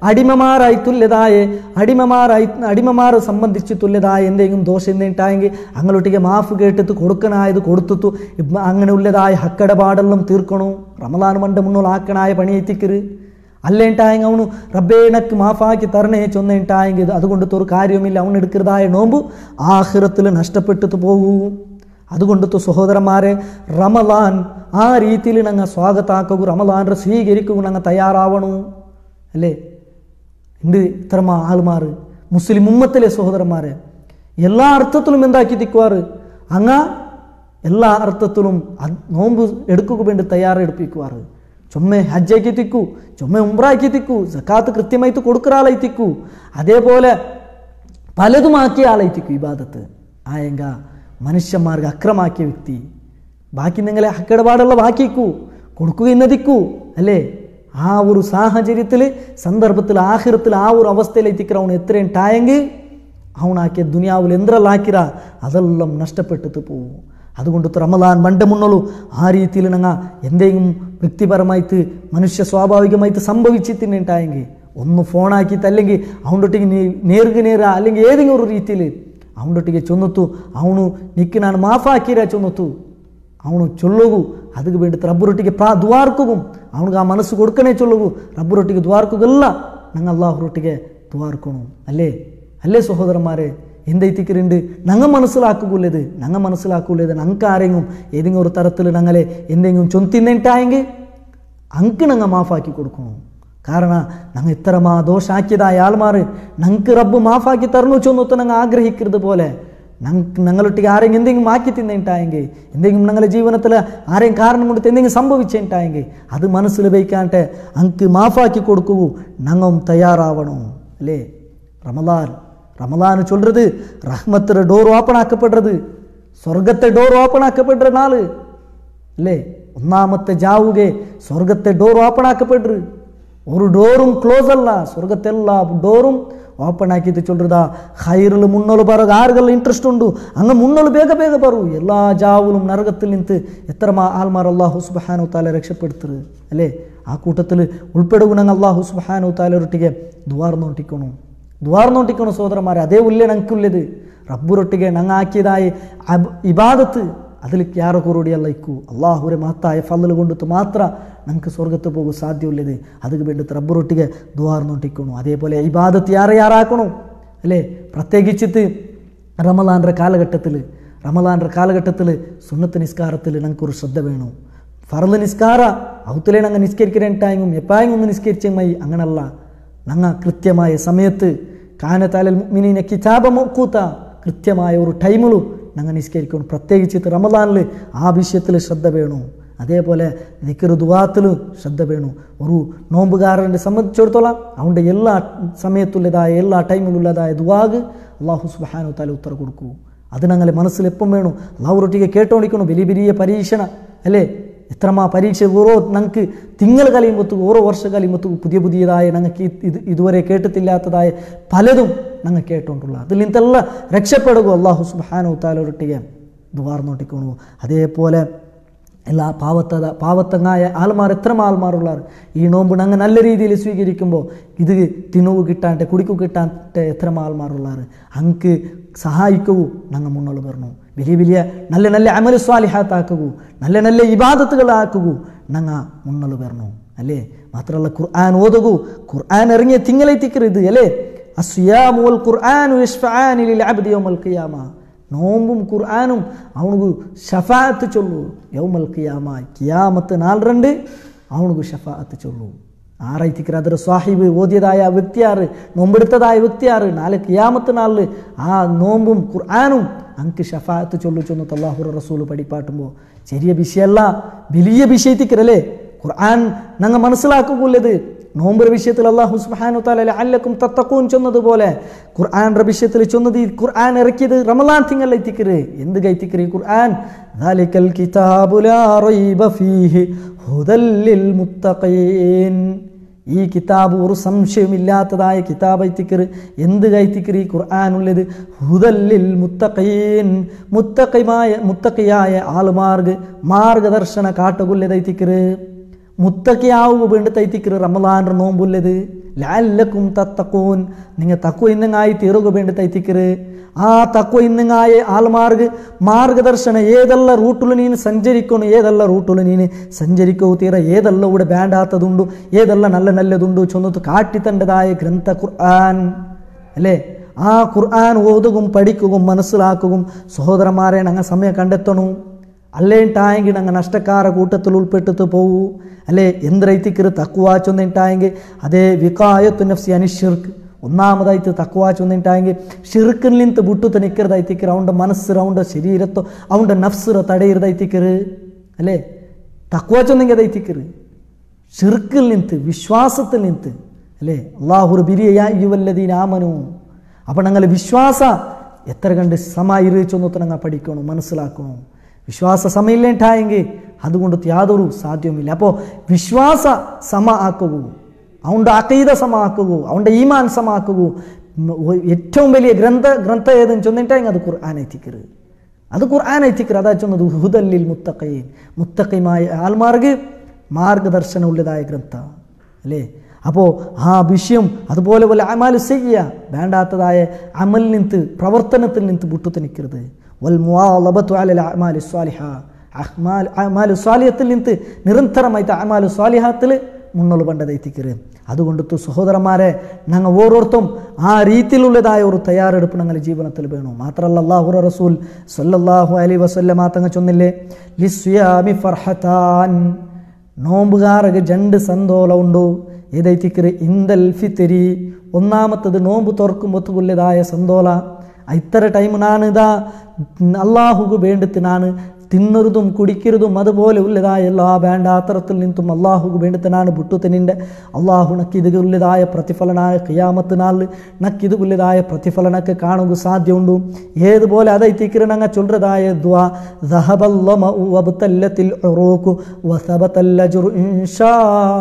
അടിമമാർ സംബന്ധിച്ചിട്ടുള്ളതായ എന്തെങ്കിലും ദോഷം എന്തിട്ടായെങ്കിൽ അങ്ങനൊട്ടിಗೆ മാഫ് കേട്ടിട്ട് കൊടുക്കണായത് കൊടുത്തു അങ്ങനെ ഉള്ളതായ ഹക്കടപാടെല്ലാം തീർക്കണു റമലാൻ മണ്ട മുന്നോൾ ആക്കണായ പണിയെത്തിക്കര് അല്ലേണ്ടായെങ്കിൽ അവನು റബ്ബേ നക്ക് മാഫാക്കി തരണേ ചൊന്നേണ്ടായെങ്കിൽ അതുകൊണ്ട് ഒരു കാര്യവുമില്ല അവൻ എടുക്കുന്നതായ നോമ്പ് ആഖിറത്തിൽ നഷ്ടപ്പെട്ടിട്ട് പോകൂ അതുകൊണ്ട് സഹോദരന്മാരെ റമലാൻ ആ രീതിയിൽ ഞങ്ങൾ സ്വാഗതാക്കുക റമലാൻ്റെ സ്വീകരിക്കുക ഞങ്ങൾ തയ്യാറാവണു അല്ലേ എന്ത് ഇത്രമാ ആൾമാർ മുസ്ലിം ഉമ്മത്തിലെ സഹോദരന്മാരെ എല്ലാ അർത്ഥത്തിലും എന്താക്കി തിക്കുവാറ് അങ്ങ എല്ലാ അർത്ഥത്തിലും നോമ്പ് എടുക്കുക വേണ്ടി തയ്യാറെടുപ്പിക്കുവാറ് ചുമ്മ ഹജ്ജാക്കി തിക്കൂ ചുമ്മ ഉംറാക്കി തിക്കൂ സക്കാത്ത് കൃത്യമായിട്ട് കൊടുക്കാളായിത്തിക്കൂ അതേപോലെ പലതുമാക്കിയ ആളായിത്തിക്കൂ ഇബാദത്ത് ആയെങ്ക മനുഷ്യന്മാർക്ക് അക്രമാക്കിയ വ്യക്തി. ബാക്കി നിങ്ങളെ ഹക്കിടപാടുള്ള ബാക്കിക്കൂ കൊടുക്കുക എന്നതിക്കൂ അല്ലേ? ആ ഒരു സാഹചര്യത്തിൽ സന്ദർഭത്തിൽ ആഖിറത്തിൽ ആ ഒരു അവസ്ഥയിലെത്തിക്കിற അവൻ എത്രയും ടായെങ്കിൽ അവനാക്കിയ ദുനിയാവിൽ എന്തെല്ലാക്കിറ അതെല്ലാം നഷ്ടപ്പെട്ടിട്ട് പോവും. അതുകൊണ്ട് റമദാൻ മണ്ട മുന്നോളൂ ആ രീതിയിൽ ഞങ്ങൾ എന്തെങ്കിലും വ്യക്തിപരമായിട്ട് മനുഷ്യ സ്വാഭാവികമായിട്ട് സംഭവിച്ചിട്ടുണ്ടായെങ്കിൽ ഒന്ന് ഫോണാക്കിയിട്ട് അല്ലെങ്കിൽ അവനൊട്ടിಗೆ നേർക്ക് നേര അല്ലെങ്കിൽ ഏതെങ്കിലും ഒരു രീതിയിൽ അവനൊട്ടിಗೆ ചൊന്നത്തു അവನು നിക്ക് ನಾನು ಮಾಫಾಕಿರ ചൊന്നത്തു ಅವನು ಚೊಲ್ಲೋಗು ಅದಕ್ಕೆ ಬೇಡ ರಬ್ಬರೊಟ್ಟಿಗೆ ದ್ವಾರ್ಕುಗು ಅವನಿಗೆ ಆ ಮನಸ್ಸು ಕೊಡ್ಕನೇ ಚೊಲ್ಲೋಗು ರಬ್ಬರೊಟ್ಟಿಗೆ ದ್ವಾರ್ಕುಗಲ್ಲ ನಂಗೆ ಅಲ್ಲಾಹರೊಟ್ಟಿಗೆ ദ്വാർക്കണു അല്ലേ? അല്ലേ സഹോദരന്മാരെ? എന്തെത്തിക്കറുണ്ട് ഞങ്ങൾ മനസ്സിലാക്കുകയുള്ളത് ഞങ്ങൾക്ക് ആരെങ്കിലും ഏതെങ്കിലും ഒരു തരത്തിൽ ഞങ്ങളെ എന്തെങ്കിലും ചൊന്തിന്നിട്ടായെങ്കിൽ അങ്ക് ഞങ്ങൾ മാഫാക്കി കൊടുക്കണം. കാരണം ഞങ്ങൾ ഇത്രമാ ദോഷാക്കിയതായ ആൾമാർ ഞങ്ങൾക്ക് റബ്ബ് മാഫാക്കി തരണു ചൊന്നൊത്ത് ഞങ്ങൾ ആഗ്രഹിക്കുന്നത് പോലെ ഞങ്ങളൊട്ടിಗೆ ആരെങ്കിലും എന്തെങ്കിലും ആക്കി തിന്നിട്ടായെങ്കിൽ എന്തെങ്കിലും ഞങ്ങളുടെ ജീവിതത്തിൽ ആരെയും കാരണം കൊടുത്ത് എന്തെങ്കിലും സംഭവിച്ചിട്ടായെങ്കിൽ അത് മനസ്സിൽ വയ്ക്കാണ്ട് അങ്ക് മാഫാക്കി കൊടുക്കൂ ഞങ്ങളും തയ്യാറാവണം അല്ലേ? റമദാൻ ചൊല്ലുന്നത് റഹ്മത്തിന്റെ ഡോർ ഓപ്പൺ ആക്കപ്പെടുന്നത്, സ്വർഗത്തെ ഡോർ ഓപ്പൺ ആക്കപ്പെടുற നാൾ അല്ലേ? ഒന്നാമത്തെ ജാവുകെ സ്വർഗത്തെ ഡോർ ഓപ്പൺ ആക്കപ്പെടുറ്. ഒരു ഡോറും ക്ലോസ് അല്ല, സ്വർഗത്തെ എല്ലാ ഡോറും ഓപ്പൺ ആക്കിയിട്ട് ചൊല്ലുന്നതാ ഹൈറിൽ മുന്നോള് പറ ആറുകളിൽ ഇൻട്രസ്റ്റ് ഉണ്ട് അങ്ങ് മുന്നോള് ಬೇಗ പറൂ എല്ലാ ജാവുലും നരകത്തിൽ നിന്ന് എത്ര ആൾമാർ അല്ലാഹു സുബ്ഹാനഹു തആല രക്ഷപ്പെടുത്തറ് അല്ലേ? ആ കൂട്ടത്തിൽ ഉൾപ്പെടുകണമെങ്കിൽ അല്ലാഹു സുബ്ഹാനഹു തആലയൊട്ടിಗೆ ദ്വാർന്നോട്ടിക്കണം സഹോദരന്മാരെ. അതേ ഉല്ലേ ഞങ്ങൾക്കുള്ളത് റബ്ബുരൊട്ടിಗೆ ഞങ്ങൾ ആക്കിയതായ ഇബാദത്ത് അതിൽ ಯಾರ കൂടിയല്ല ഇക്കൂ അള്ളാഹുരെ മഹത്തായ ഫضل കൊണ്ടിട്ട് മാത്രം ഞങ്ങൾക്ക് സ്വർഗത്ത് പോകാൻ സാധ്യമുള്ളത്. അതിന് വേണ്ടിയിട്ട് റബ്ബുരൊട്ടിಗೆ ദ്വാർന്നോട്ടിക്കണം. അതേപോലെ ഇബാദത്ത് യാറാക്കണോ അല്ലേ? പ്രത്യേകിച്ചിട്ട് റമദാൻ്റെ കാലഘട്ടത്തിൽ സുന്നത്ത് നിസ്കാരത്തിൽ ഞങ്ങൾക്കൊരു ശ്രദ്ധ വേണം. ഫർള് നിസ്കാര അവത്തിലേ ഞങ്ങൾ നിസ്കരിക്കണ്ടായെങ്കിലും എപ്പായെങ്കിലും ഒന്ന് നിസ്കരിച്ചമായി അങ്ങനല്ല. ഞങ്ങൾ കൃത്യമായ സമയത്ത് കാനത്താലൽ മുഅ്മിനീന കിതാബ മൗഖൂത കൃത്യമായ ഒരു ടൈമിലും ഞങ്ങൾ നിസ്കരിക്കണം. പ്രത്യേകിച്ചിട്ട് റമദാനിൽ ആ വിഷയത്തിൽ ശ്രദ്ധ വേണം. അതേപോലെ ദിക്ർ ദുആത്തിലും ശ്രദ്ധ വേണം. ഒരു നോമ്പുകാരനെ സംബന്ധിച്ചിടത്തോളം അവൻ്റെ എല്ലാ സമയത്തുള്ളതായ എല്ലാ ടൈമിലുള്ളതായ ദുആക്ക് അല്ലാഹു സുബ്ഹാനഹു തആല ഉത്തരം കൊടുക്കൂ. അത് ഞങ്ങളെ മനസ്സിൽ എപ്പം വേണം. അല്ലാഹുവൊട്ടിಗೆ കേട്ടോണ്ടിക്കണം. വലിയ പരീക്ഷണ അല്ലേ? എത്രമാ പരീക്ഷ ഓരോ ഞങ്ങൾക്ക് തിങ്കൾ കഴിയുമ്പോഴത്തേക്കും ഓരോ വർഷം കഴിയുമ്പോഴത്തേക്കും പുതിയതായ ഞങ്ങൾക്ക് ഇതുവരെ കേട്ടിട്ടില്ലാത്തതായ പലതും ഞങ്ങൾ കേട്ടോണ്ടുള്ള അതിൽ നിന്നെല്ലാം രക്ഷപ്പെടുക അല്ലാഹു സുബ്ഹാനഹു തആലയൊട്ടിಗೆ ദ്വാർന്നോട്ടിക്കണു. അതേപോലെ എല്ലാ പാവത്തങ്ങായ ആൾമാർ എത്രമാ ആൾമാരുള്ളാർ ഈ നോമ്പ് ഞങ്ങൾ നല്ല രീതിയിൽ സ്വീകരിക്കുമ്പോൾ ഇത് തിന്നുവ് കിട്ടാണ്ട് കുടിക്കു കിട്ടാണ്ട് എത്രമാ ആൾമാരുള്ളാർ അങ്ക് സഹായിക്കൂ ഞങ്ങൾ മുന്നോട്ട് വരണു. വലിയ നല്ല അമൽ സ്വാലിഹാത്താക്കൂ, നല്ല ഇബാദത്തുകളാക്കൂ ഞങ്ങൾ മുന്നോട്ട് വരണു അല്ലേ? മാത്രമല്ല ഖുർആൻ ഓതുകൂ. ഖുർആൻ ഇറങ്ങിയ തിങ്കളെത്തിക്കരുത് അല്ലേ? അസ്സിയാമു വൽ ഖുർആനു യശ്ഫഅാനി ലിൽ അബ്ദി യൗമൽ ഖിയാമ. നോമ്പും ഖുർആനും അവനുക്ക് ഷഫാഅത്ത് ചൊല്ലൂ യൗമൽ ഖിയാമ. ഖിയാമത്ത് നാൾ രണ്ട് അവനുക്ക് ഷഫാഅത്ത് ചൊല്ലൂ. ആറായിത്തിക്കര ಅದರ സ്വാഹിബ് ഓതിയതായ വ്യക്തിയാറ് നോമ്പെടുത്തതായ വ്യക്തിയാറ് നാളെ ഖിയാമത്ത് നാളിൽ ആ നോമ്പും ഖുർആനും അങ്ക് ഷഫാഅത്ത് ചൊല്ലിച്ചൊന്ന് അല്ലാഹുവിന്റെ റസൂൽ പഠിപ്പാട്ടുമ്പോൾ ചെറിയ വിഷയമല്ല, വലിയ വിഷയത്തിക്കരല്ലേ? ഖുർആൻ ഞങ്ങൾ മനസ്സിലാക്കുകയുള്ളത് നോമ്പ് വിഷയത്തിൽ അല്ലാഹു സുബ്ഹാനഹു തആല ലഅല്ലക്കും തത്തഖൂൻ ചൊന്നതുപോലെ ഖുർആന്റെ വിഷയത്തിൽ ചൊന്നത് ഈ ഖുർആൻ ഇറക്കിയത് റമളാൻ തിങ്കളിൽ എത്തിക്കര്. എന്ത് കൈത്തിക്കര് ഖുർആൻ? ദാലികൽ കിതാബു ലാ റൈബ ഫീഹി ഹുദൽ ലിൽ മുത്തഖീൻ. ഈ കിതാബ് ഒരു സംശയമില്ലാത്തതായ കിതാബ് എത്തിക്കര്. എന്ത് കൈത്തിക്കര് ഈ ഖുർആനുള്ളത്? ഹുദൽ ലിൽ മുത്തഖീൻ. മുത്തഖിയായ ആൾമാർക്ക് മാർഗദർശന കാട്ടുകൊല്ലതെത്തിക്കര്. മുത്തക്കിയാവുക വേണ്ടി തൈത്തിക്കര് റമളാൻ്റെ നോമ്പുള്ളത്. ലഅല്ലക്കും തത്തഖൂൻ നിങ്ങൾ തഖ്വ ഇന്നങ്ങായി തീറുക വേണ്ടി തൈത്തിക്കര്. ആ തഖ്വ ഇന്നങ്ങായ ആൾമാർക്ക് മാർഗദർശന ഏതെല്ല റൂട്ടിൽ നീನು സഞ്ചരിക്കണം, ഏതെല്ല റൂട്ടിൽ നീನು സഞ്ചരിക്കൂ തീര, ഏതെല്ലാം ഇവിടെ വേണ്ടാത്തതുണ്ടു, ഏതെല്ലാം നല്ലതുണ്ടു ചൊന്നത്ത് കാട്ടിത്തണ്ടതായ ഗ്രന്ഥ ഖുർആൻ അല്ലേ? ആ ഖുർആൻ ഓതുകയും പഠിക്കുകയും മനസ്സിലാക്കുകയും സഹോദരന്മാരെ ഞങ്ങൾ സമയം കണ്ടെത്തണം. അല്ലേണ്ടായെങ്കിൽ ഞങ്ങൾ നഷ്ടക്കാര കൂട്ടത്തിൽ ഉൾപ്പെട്ടിട്ട് പോവൂ അല്ലേ? എന്തിക്കര് തഖ്വ ചൊന്നിട്ടായെങ്കിൽ അതേ വികായത്തു നഫ്സി അനിഷിർക്ക്. ഒന്നാമതായിട്ട് തഖ്വ ചൊന്നിട്ടായെങ്കിൽ ഷിർക്കിൽ നിന്ന് വിട്ടുത്ത് നിൽക്കരുതായിത്തിക്കര്. അവൻ്റെ മനസ്സ് അവൻ്റെ ശരീരത്തോ അവൻ്റെ നഫ്സിറ തടയരുതായിത്തിക്കര് അല്ലേ? തഖ്വ ചൊന്നെങ്കിൽ അതൈത്തിക്കര് ഷിർക്കിൽ നിന്ന് വിശ്വാസത്തിൽ നിന്ന് അല്ലേ? അല്ലാഹു ബിരിയ യാ അയ്യുഹല്ലദീന ആമനൂ. അപ്പം ഞങ്ങൾ വിശ്വാസ എത്ര കണ്ട് സമ ഇറിച്ചൊന്നൊത്ത് ഞങ്ങൾ പഠിക്കണം, മനസ്സിലാക്കണം. വിശ്വാസ സമയില്ലേണ്ടായെങ്കിൽ അതുകൊണ്ട് യാതൊരു സാധ്യവുമില്ല. അപ്പോൾ വിശ്വാസ സമ ആക്കുക, അവൻ്റെ അഖീദ സമ ആക്കുക, അവൻ്റെ ഈമാൻ സമ ആക്കുക. ഏറ്റവും വലിയ ഗ്രന്ഥ ഏതെന്ന് ചൊന്നിട്ടായെങ്കിൽ അത് ഖുർആൻ എത്തിക്കരുത്. അത് ഖുർആൻ എത്തിക്കരുത്. അതാ ചൊന്നത് ഹുദല്ലിൽ മുത്തഖീൻ, മുത്തഖിമായ ആൾമാർക്ക് മാർഗദർശനമുള്ളതായ ഗ്രന്ഥ അല്ലേ. അപ്പോൾ ആ വിഷയം അതുപോലെ പോലെ അമാല് ചെയ്യുക, വേണ്ടാത്തതായ അമൽ നിന്ന് പ്രവർത്തനത്തിൽ നിന്ന് വിട്ടു നിൽക്കരുത്. വൽ മുആലബതു അലൽ അഅമാലി സ്വാലിഹ, അഅമാലു സ്വാലിഹത്തിൽ നിന്ന് നിരന്തരമായിട്ട് അഅമാലു സ്വാലിഹത്തിൽ മുന്നോട്ട് പണ്ടതെത്തിക്കരുത്. അതുകൊണ്ട് സഹോദരന്മാരെ, ഞങ്ങൾ ഓരോരുത്തരും ആ രീതിയിലുള്ളതായ ഒരു തയ്യാറെടുപ്പ് ഞങ്ങളുടെ ജീവിതത്തിൽ വേണം. മാത്രമല്ല അല്ലാഹു റസൂൽ സല്ലല്ലാഹു അലൈഹി വസല്ലമ തങ്ങൾ ചൊന്നില്ലേ, ലിസ്യാമി ഫർഹതാൻ, നോമ്പുകാർക്ക് 2 സന്തോഷം ഉണ്ട്. ഏതൈത്തിക്കറ് ഇന്ദൽ ഫിത്രി, ഒന്നാമത്തത് നോമ്പ് തുറക്കുമ്പോഴത്തുള്ളതായ സന്തോല. ഇത്ര ടൈം നാണ് ഇതാ അള്ളാഹുക്ക് വേണ്ടിട്ട് നാണ് തിന്നരുതും കുടിക്കരുതും അതുപോലെ ഉള്ളതായ എല്ലാ വേണ്ടാത്തരത്തിൽ നിന്നും അള്ളാഹുക്ക് വേണ്ടിട്ട് നാണ് വിട്ടുത്തനിൻ്റെ അള്ളാഹു നക്കിത് ഉള്ളതായ പ്രതിഫലനായ ഖിയാമത്ത് നാളിൽ നക്കിത് ഉള്ളതായ പ്രതിഫലനൊക്കെ കാണുക സാധ്യമുണ്ട്. ഏതുപോലെ അതൈത്തിക്കറ് ഞങ്ങൾ ചൊല്ലതായ ദുആ, ദഹബല്ലമഉ വബ്തല്ലത്തിൽ ഉറൂഖു വസബതൽ അജ്റു ഇൻഷാ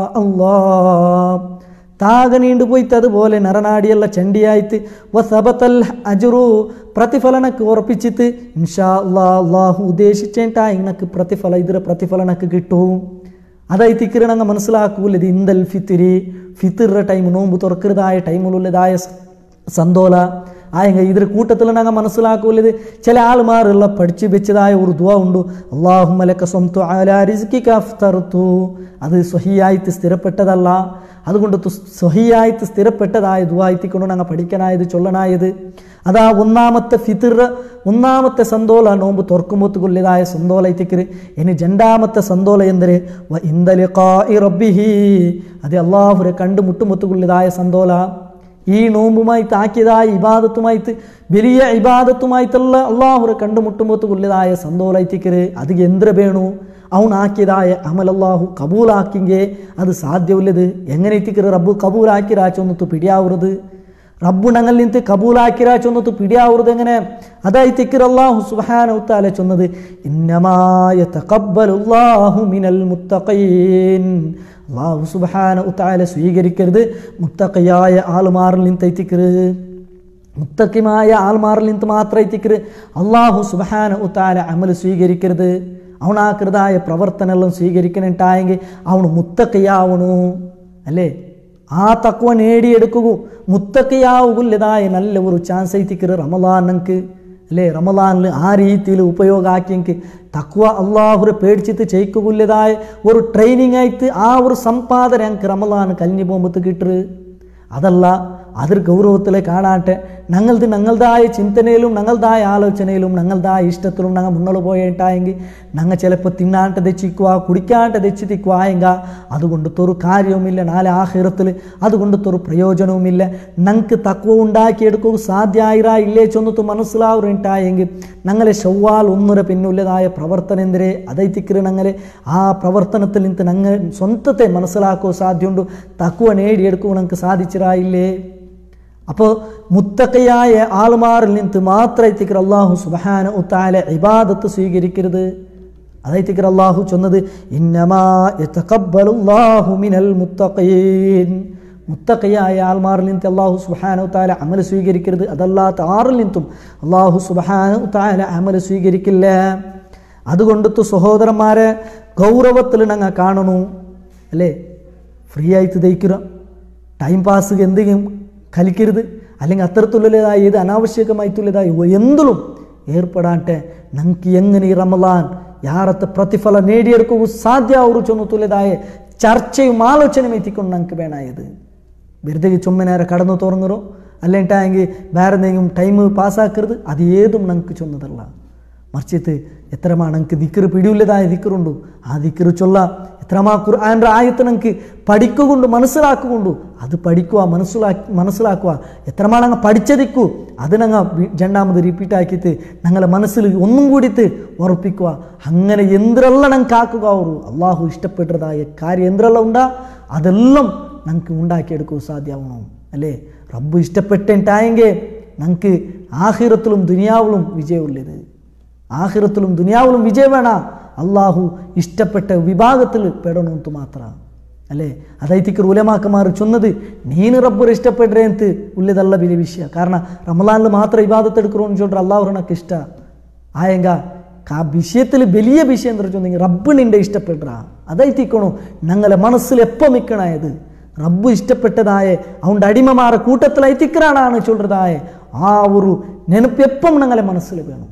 അല്ലാഹ്, താക നീണ്ടുപോയിട്ട് അതുപോലെ നരനാടിയുള്ള ചണ്ടിയായിട്ട് വസബതൽ അജ്റു, പ്രതിഫലനക്ക് ഉറപ്പിച്ചിട്ട് ഇൻഷാ അല്ലാഹ്, അള്ളാഹു ഉദ്ദേശിച്ചേട്ടാ ഇങ്ങനക്ക് പ്രതിഫല ഇതിര പ്രതിഫലനക്ക് കിട്ടും. അതായിത്തിക്കറ് ഞങ്ങൾ മനസ്സിലാക്കൂല. ഇത് ഇന്ദൽ ഫിത്തിരി, ഫിത്തിറിൻ്റെ ടൈം, നോമ്പ് തുറക്കരുതായ ടൈമിലുള്ളതായ സന്തോല ആയെങ്കിൽ ഇതിൻ്റെ കൂട്ടത്തിൽ ഞങ്ങൾ മനസ്സിലാക്കൂലത്. ചില ആൾമാരുള്ള പഠിച്ചു വെച്ചതായ ഒരു ദുആ ഉണ്ട്, അല്ലാഹുമ്മ ലക സ്വംതു അലാ റിസ്കിക അഫ്തർതു. അത് സ്വഹിയായിട്ട് സ്ഥിരപ്പെട്ടതല്ല. അതുകൊണ്ട് സ്വഹിയായിട്ട് സ്ഥിരപ്പെട്ടതായ ദുആയിത്തിക്കൊണ്ട് ഞങ്ങൾ പഠിക്കാനായത് ചൊല്ലനായത്. അതാ ഒന്നാമത്തെ ഫിത്തിർ, ഒന്നാമത്തെ സന്തോല നോമ്പ് തുറക്കുമ്പോഴത്തുള്ളതായ സന്തോലത്തിക്കര്. ഇനി 2ാമത്തെ സന്തോല എന്തൊരു ഇന്ദലിഖാഇ റബ്ബിഹി, അത് അള്ളാഹുരെ കണ്ടുമുട്ടുമ്പോഴത്തുള്ളതായ സന്തോല. ഈ നോമ്പുമായിട്ട് ആക്കിയതായ ഇബാദത്തുമായിട്ട് വലിയ ഇബാദത്തുമായിട്ടുള്ള അള്ളാഹുരെ കണ്ടുമുട്ടുമ്പോഴത്തുള്ളതായ സന്തോലത്തിക്കര്. അത് എന്ത്ര വേണു അവനാക്കിയതായ അമലല്ലാഹു കബൂലാക്കിങ്കെ അത് സാധ്യമുള്ളത്. എങ്ങനെ എത്തിക്കറ് റബ്ബു കബൂലാക്കിരാച്ചൊന്നത്ത് പിടിയാവുന്നത്, റബ്ബു ഞങ്ങൾ നിന്ന് കബൂലാക്കിരാച്ചൊന്നത്ത് പിടിയാവുന്നത് എങ്ങനെ? അതായിത്തിക്കറ് അല്ലാഹു സുബ്ഹാനഹു വ തആല ചൊന്നത്, ഇന്നമാ യതഖബ്ബലുല്ലാഹു മിനൽ മുത്തഖീൻ, അല്ലാഹു സുബ്ഹാനഹു വ തആല സ്വീകരിക്കരുത് മുത്തഖിയായ ആൾമാരിൽ നിന്ന് എത്തിക്കറ്. മുത്തഖിമായ ആൾമാരിൽ നിന്ന് മാത്രം എത്തിക്കറ് അല്ലാഹു സുബ്ഹാനഹു വ തആല അമൽ സ്വീകരിക്കരുത്. അവനാകൃതായ പ്രവർത്തനമെല്ലാം സ്വീകരിക്കണിട്ടായെങ്കിൽ അവന് മുത്തഖിയാവണു അല്ലേ. ആ തക്വ നേടിയെടുക്കുക, മുത്തഖിയാവുകയുള്ളതായ നല്ല ഒരു ചാൻസ് എത്തിക്കറ് റമളാൻ നമുക്ക് അല്ലേ. റമളാനിൽ ആ രീതിയിൽ ഉപയോഗമാക്കിയെങ്കിൽ തക്വ അള്ളാഹുരെ പേടിച്ചിട്ട് ചെയ്ക്കുകയുള്ളതായ ഒരു ട്രെയിനിങ് ആയിട്ട് ആ ഒരു സമ്പാദന ഞങ്ങൾക്ക് റമളാൻ കഴിഞ്ഞു പോകുമ്പോൾ കിട്ടറ്. അതല്ല, അതിൽ ഗൗരവത്തിൽ കാണാട്ടെ, ഞങ്ങളുടേതായ ചിന്തനയിലും ഞങ്ങളുടേതായ ആലോചനയിലും ഞങ്ങളുടേതായ ഇഷ്ടത്തിലും ഞങ്ങൾ മുന്നോട്ട് പോയിട്ടായെങ്കിൽ ഞങ്ങൾ ചിലപ്പോൾ തിന്നാണ്ട് തെച്ചിക്കുക, കുടിക്കാണ്ട് തെച്ചിത്തിക്കുക ആയെങ്ക അതുകൊണ്ടത്തൊരു കാര്യവുമില്ല. നാളെ ആഖിറത്തിൽ അതുകൊണ്ടത്തൊരു പ്രയോജനവുമില്ല. ഞങ്ങൾക്ക് തക്വ ഉണ്ടാക്കിയെടുക്കുക സാധ്യമായിരാ ഇല്ലേ ചൊന്നത്ത് മനസ്സിലാവുണ്ടായെങ്കിൽ ഞങ്ങളെ ഷവ്വാൽ 1 പിന്നുള്ളതായ പ്രവർത്തനം എന്തിരെ അതൈത്തിക്കറ് ഞങ്ങളെ ആ പ്രവർത്തനത്തിൽ നിന്ന് ഞങ്ങൾ സ്വന്തത്തെ മനസ്സിലാക്കുക സാധ്യമുണ്ട്. തക്വ നേടിയെടുക്കുക ഞങ്ങൾക്ക് സാധിച്ചിരായില്ലേ. അപ്പോൾ മുത്തഖിയായ ആൾമാരിൽ നിന്ന് മാത്രം അല്ലാഹു സുബ്ഹാനഹു വ തആല ഇബാദത്ത് സ്വീകരിക്കരുത്. അതായത് അല്ലാഹു ചൊന്നത് ഇന്നമാ യതഖബ്ബലുല്ലാഹു മിനൽ മുത്തഖീൻ, മുത്തഖിയായ ആൾമാരിൽ നിന്ന് അല്ലാഹു സുബ്ഹാനഹു വ തആല അമൽ സ്വീകരിക്കരുത്. അതല്ലാത്ത ആരിൽ നിന്നും അല്ലാഹു സുബ്ഹാനഹു വ തആല അമൽ സ്വീകരിക്കില്ല. അതുകൊണ്ട് സഹോദരന്മാരെ, ഗൗരവത്തിൽ ഞങ്ങൾ കാണണു അല്ലേ. ഫ്രീ ആയിട്ട് ദയിക്കുക, ടൈം പാസ് എന്തെങ്കിലും കലിക്കരുത്. അല്ലെങ്കിൽ അത്തരത്തിലുള്ളതായ ഏത് അനാവശ്യകമായിട്ടുള്ളതായ എന്തിലും ഏർപ്പെടാട്ടെ. ഞങ്ങൾക്ക് എങ്ങനെ ഈ റമളാൻ യാറത്തെ പ്രതിഫലം നേടിയെടുക്കുക സാധ്യ ഒരു ചൊന്നത്തുള്ളതായ ചർച്ചയും ആലോചനയും എത്തിക്കൊണ്ട് ഞങ്ങൾക്ക് വേണമായത്. വെറുതെ ചുമ്മനേരെ കടന്നു തുറങ്ങറോ അല്ലെങ്കിട്ടായെങ്കിൽ വേറെ എന്തെങ്കിലും ടൈം പാസ്സാക്കരുത്. അത് ഏതും ഞങ്ങൾക്ക് ചൊന്നതല്ല. മറിച്ചിട്ട് എത്രമാ ഞങ്ങൾക്ക് ദിക്റ് പിടിയുള്ളതായ ദിക്റുണ്ടു, ആ ദിക്റ് ചൊല്ല. എത്രമാ ഖുർആൻ്റെ ആയത്ത് ഞങ്ങൾക്ക് പഠിക്കുകൊണ്ടു മനസ്സിലാക്കുകൊണ്ടു അത് പഠിക്കുക, മനസ്സിലാക്കുക. എത്രമാ ഞങ്ങൾ പഠിച്ചതിക്കൂ അത് ഞങ്ങൾ 2ാമത് റിപ്പീറ്റ് ആക്കിയിട്ട് ഞങ്ങളെ മനസ്സിൽ ഒന്നും കൂടിയിട്ട് ഉറപ്പിക്കുക. അങ്ങനെ എന്തെല്ലാം ഞങ്ങൾക്ക് ആക്കുക ഒരു അള്ളാഹു ഇഷ്ടപ്പെട്ടതായ കാര്യം എന്തെല്ലാം ഉണ്ടാ അതെല്ലാം ഞങ്ങൾക്ക് ഉണ്ടാക്കിയെടുക്കുക സാധ്യമാവണം അല്ലേ. റബ്ബ് ഇഷ്ടപ്പെട്ടിട്ടായെങ്കിൽ ഞങ്ങൾക്ക് ആഖിറത്തിലും ദുനിയാവിലും വിജയമുള്ളത്. ആഖിറത്തിലും ദുനിയാവിലും വിജയം വേണ അള്ളാഹു ഇഷ്ടപ്പെട്ട വിഭാഗത്തിൽ പെടണമെന്ന് മാത്രമാണ് അല്ലേ. അതൈത്തിക്ക് ഉലമാക്കന്മാർ ചൊന്നത് നീന് റബ്ബർ ഇഷ്ടപ്പെടുന്നത് ഉള്ളതല്ല വലിയ വിഷയ. കാരണം റമളാനിൽ മാത്രം ഇബാദത്ത് എടുക്കണമെന്ന് ചൊല്ലിട്ട് അള്ളാഹു എനിക്ക് ഇഷ്ട ആയെങ്ക ആ വിഷയത്തിൽ വലിയ വിഷയം എന്ന് വെച്ചെങ്കിൽ റബ്ബ് നിന്റെ ഇഷ്ടപ്പെടാ അതൈത്തിക്കണോ ഞങ്ങളെ മനസ്സിൽ എപ്പം നിൽക്കണത് റബ്ബ് ഇഷ്ടപ്പെട്ടതായ അവൻ്റെ അടിമമാരെ കൂട്ടത്തിൽ ഐത്തിക്കറാണ് ചൊല്ലതായ ആ ഒരു നെനപ്പ് എപ്പം ഞങ്ങളെ മനസ്സിൽ വേണം.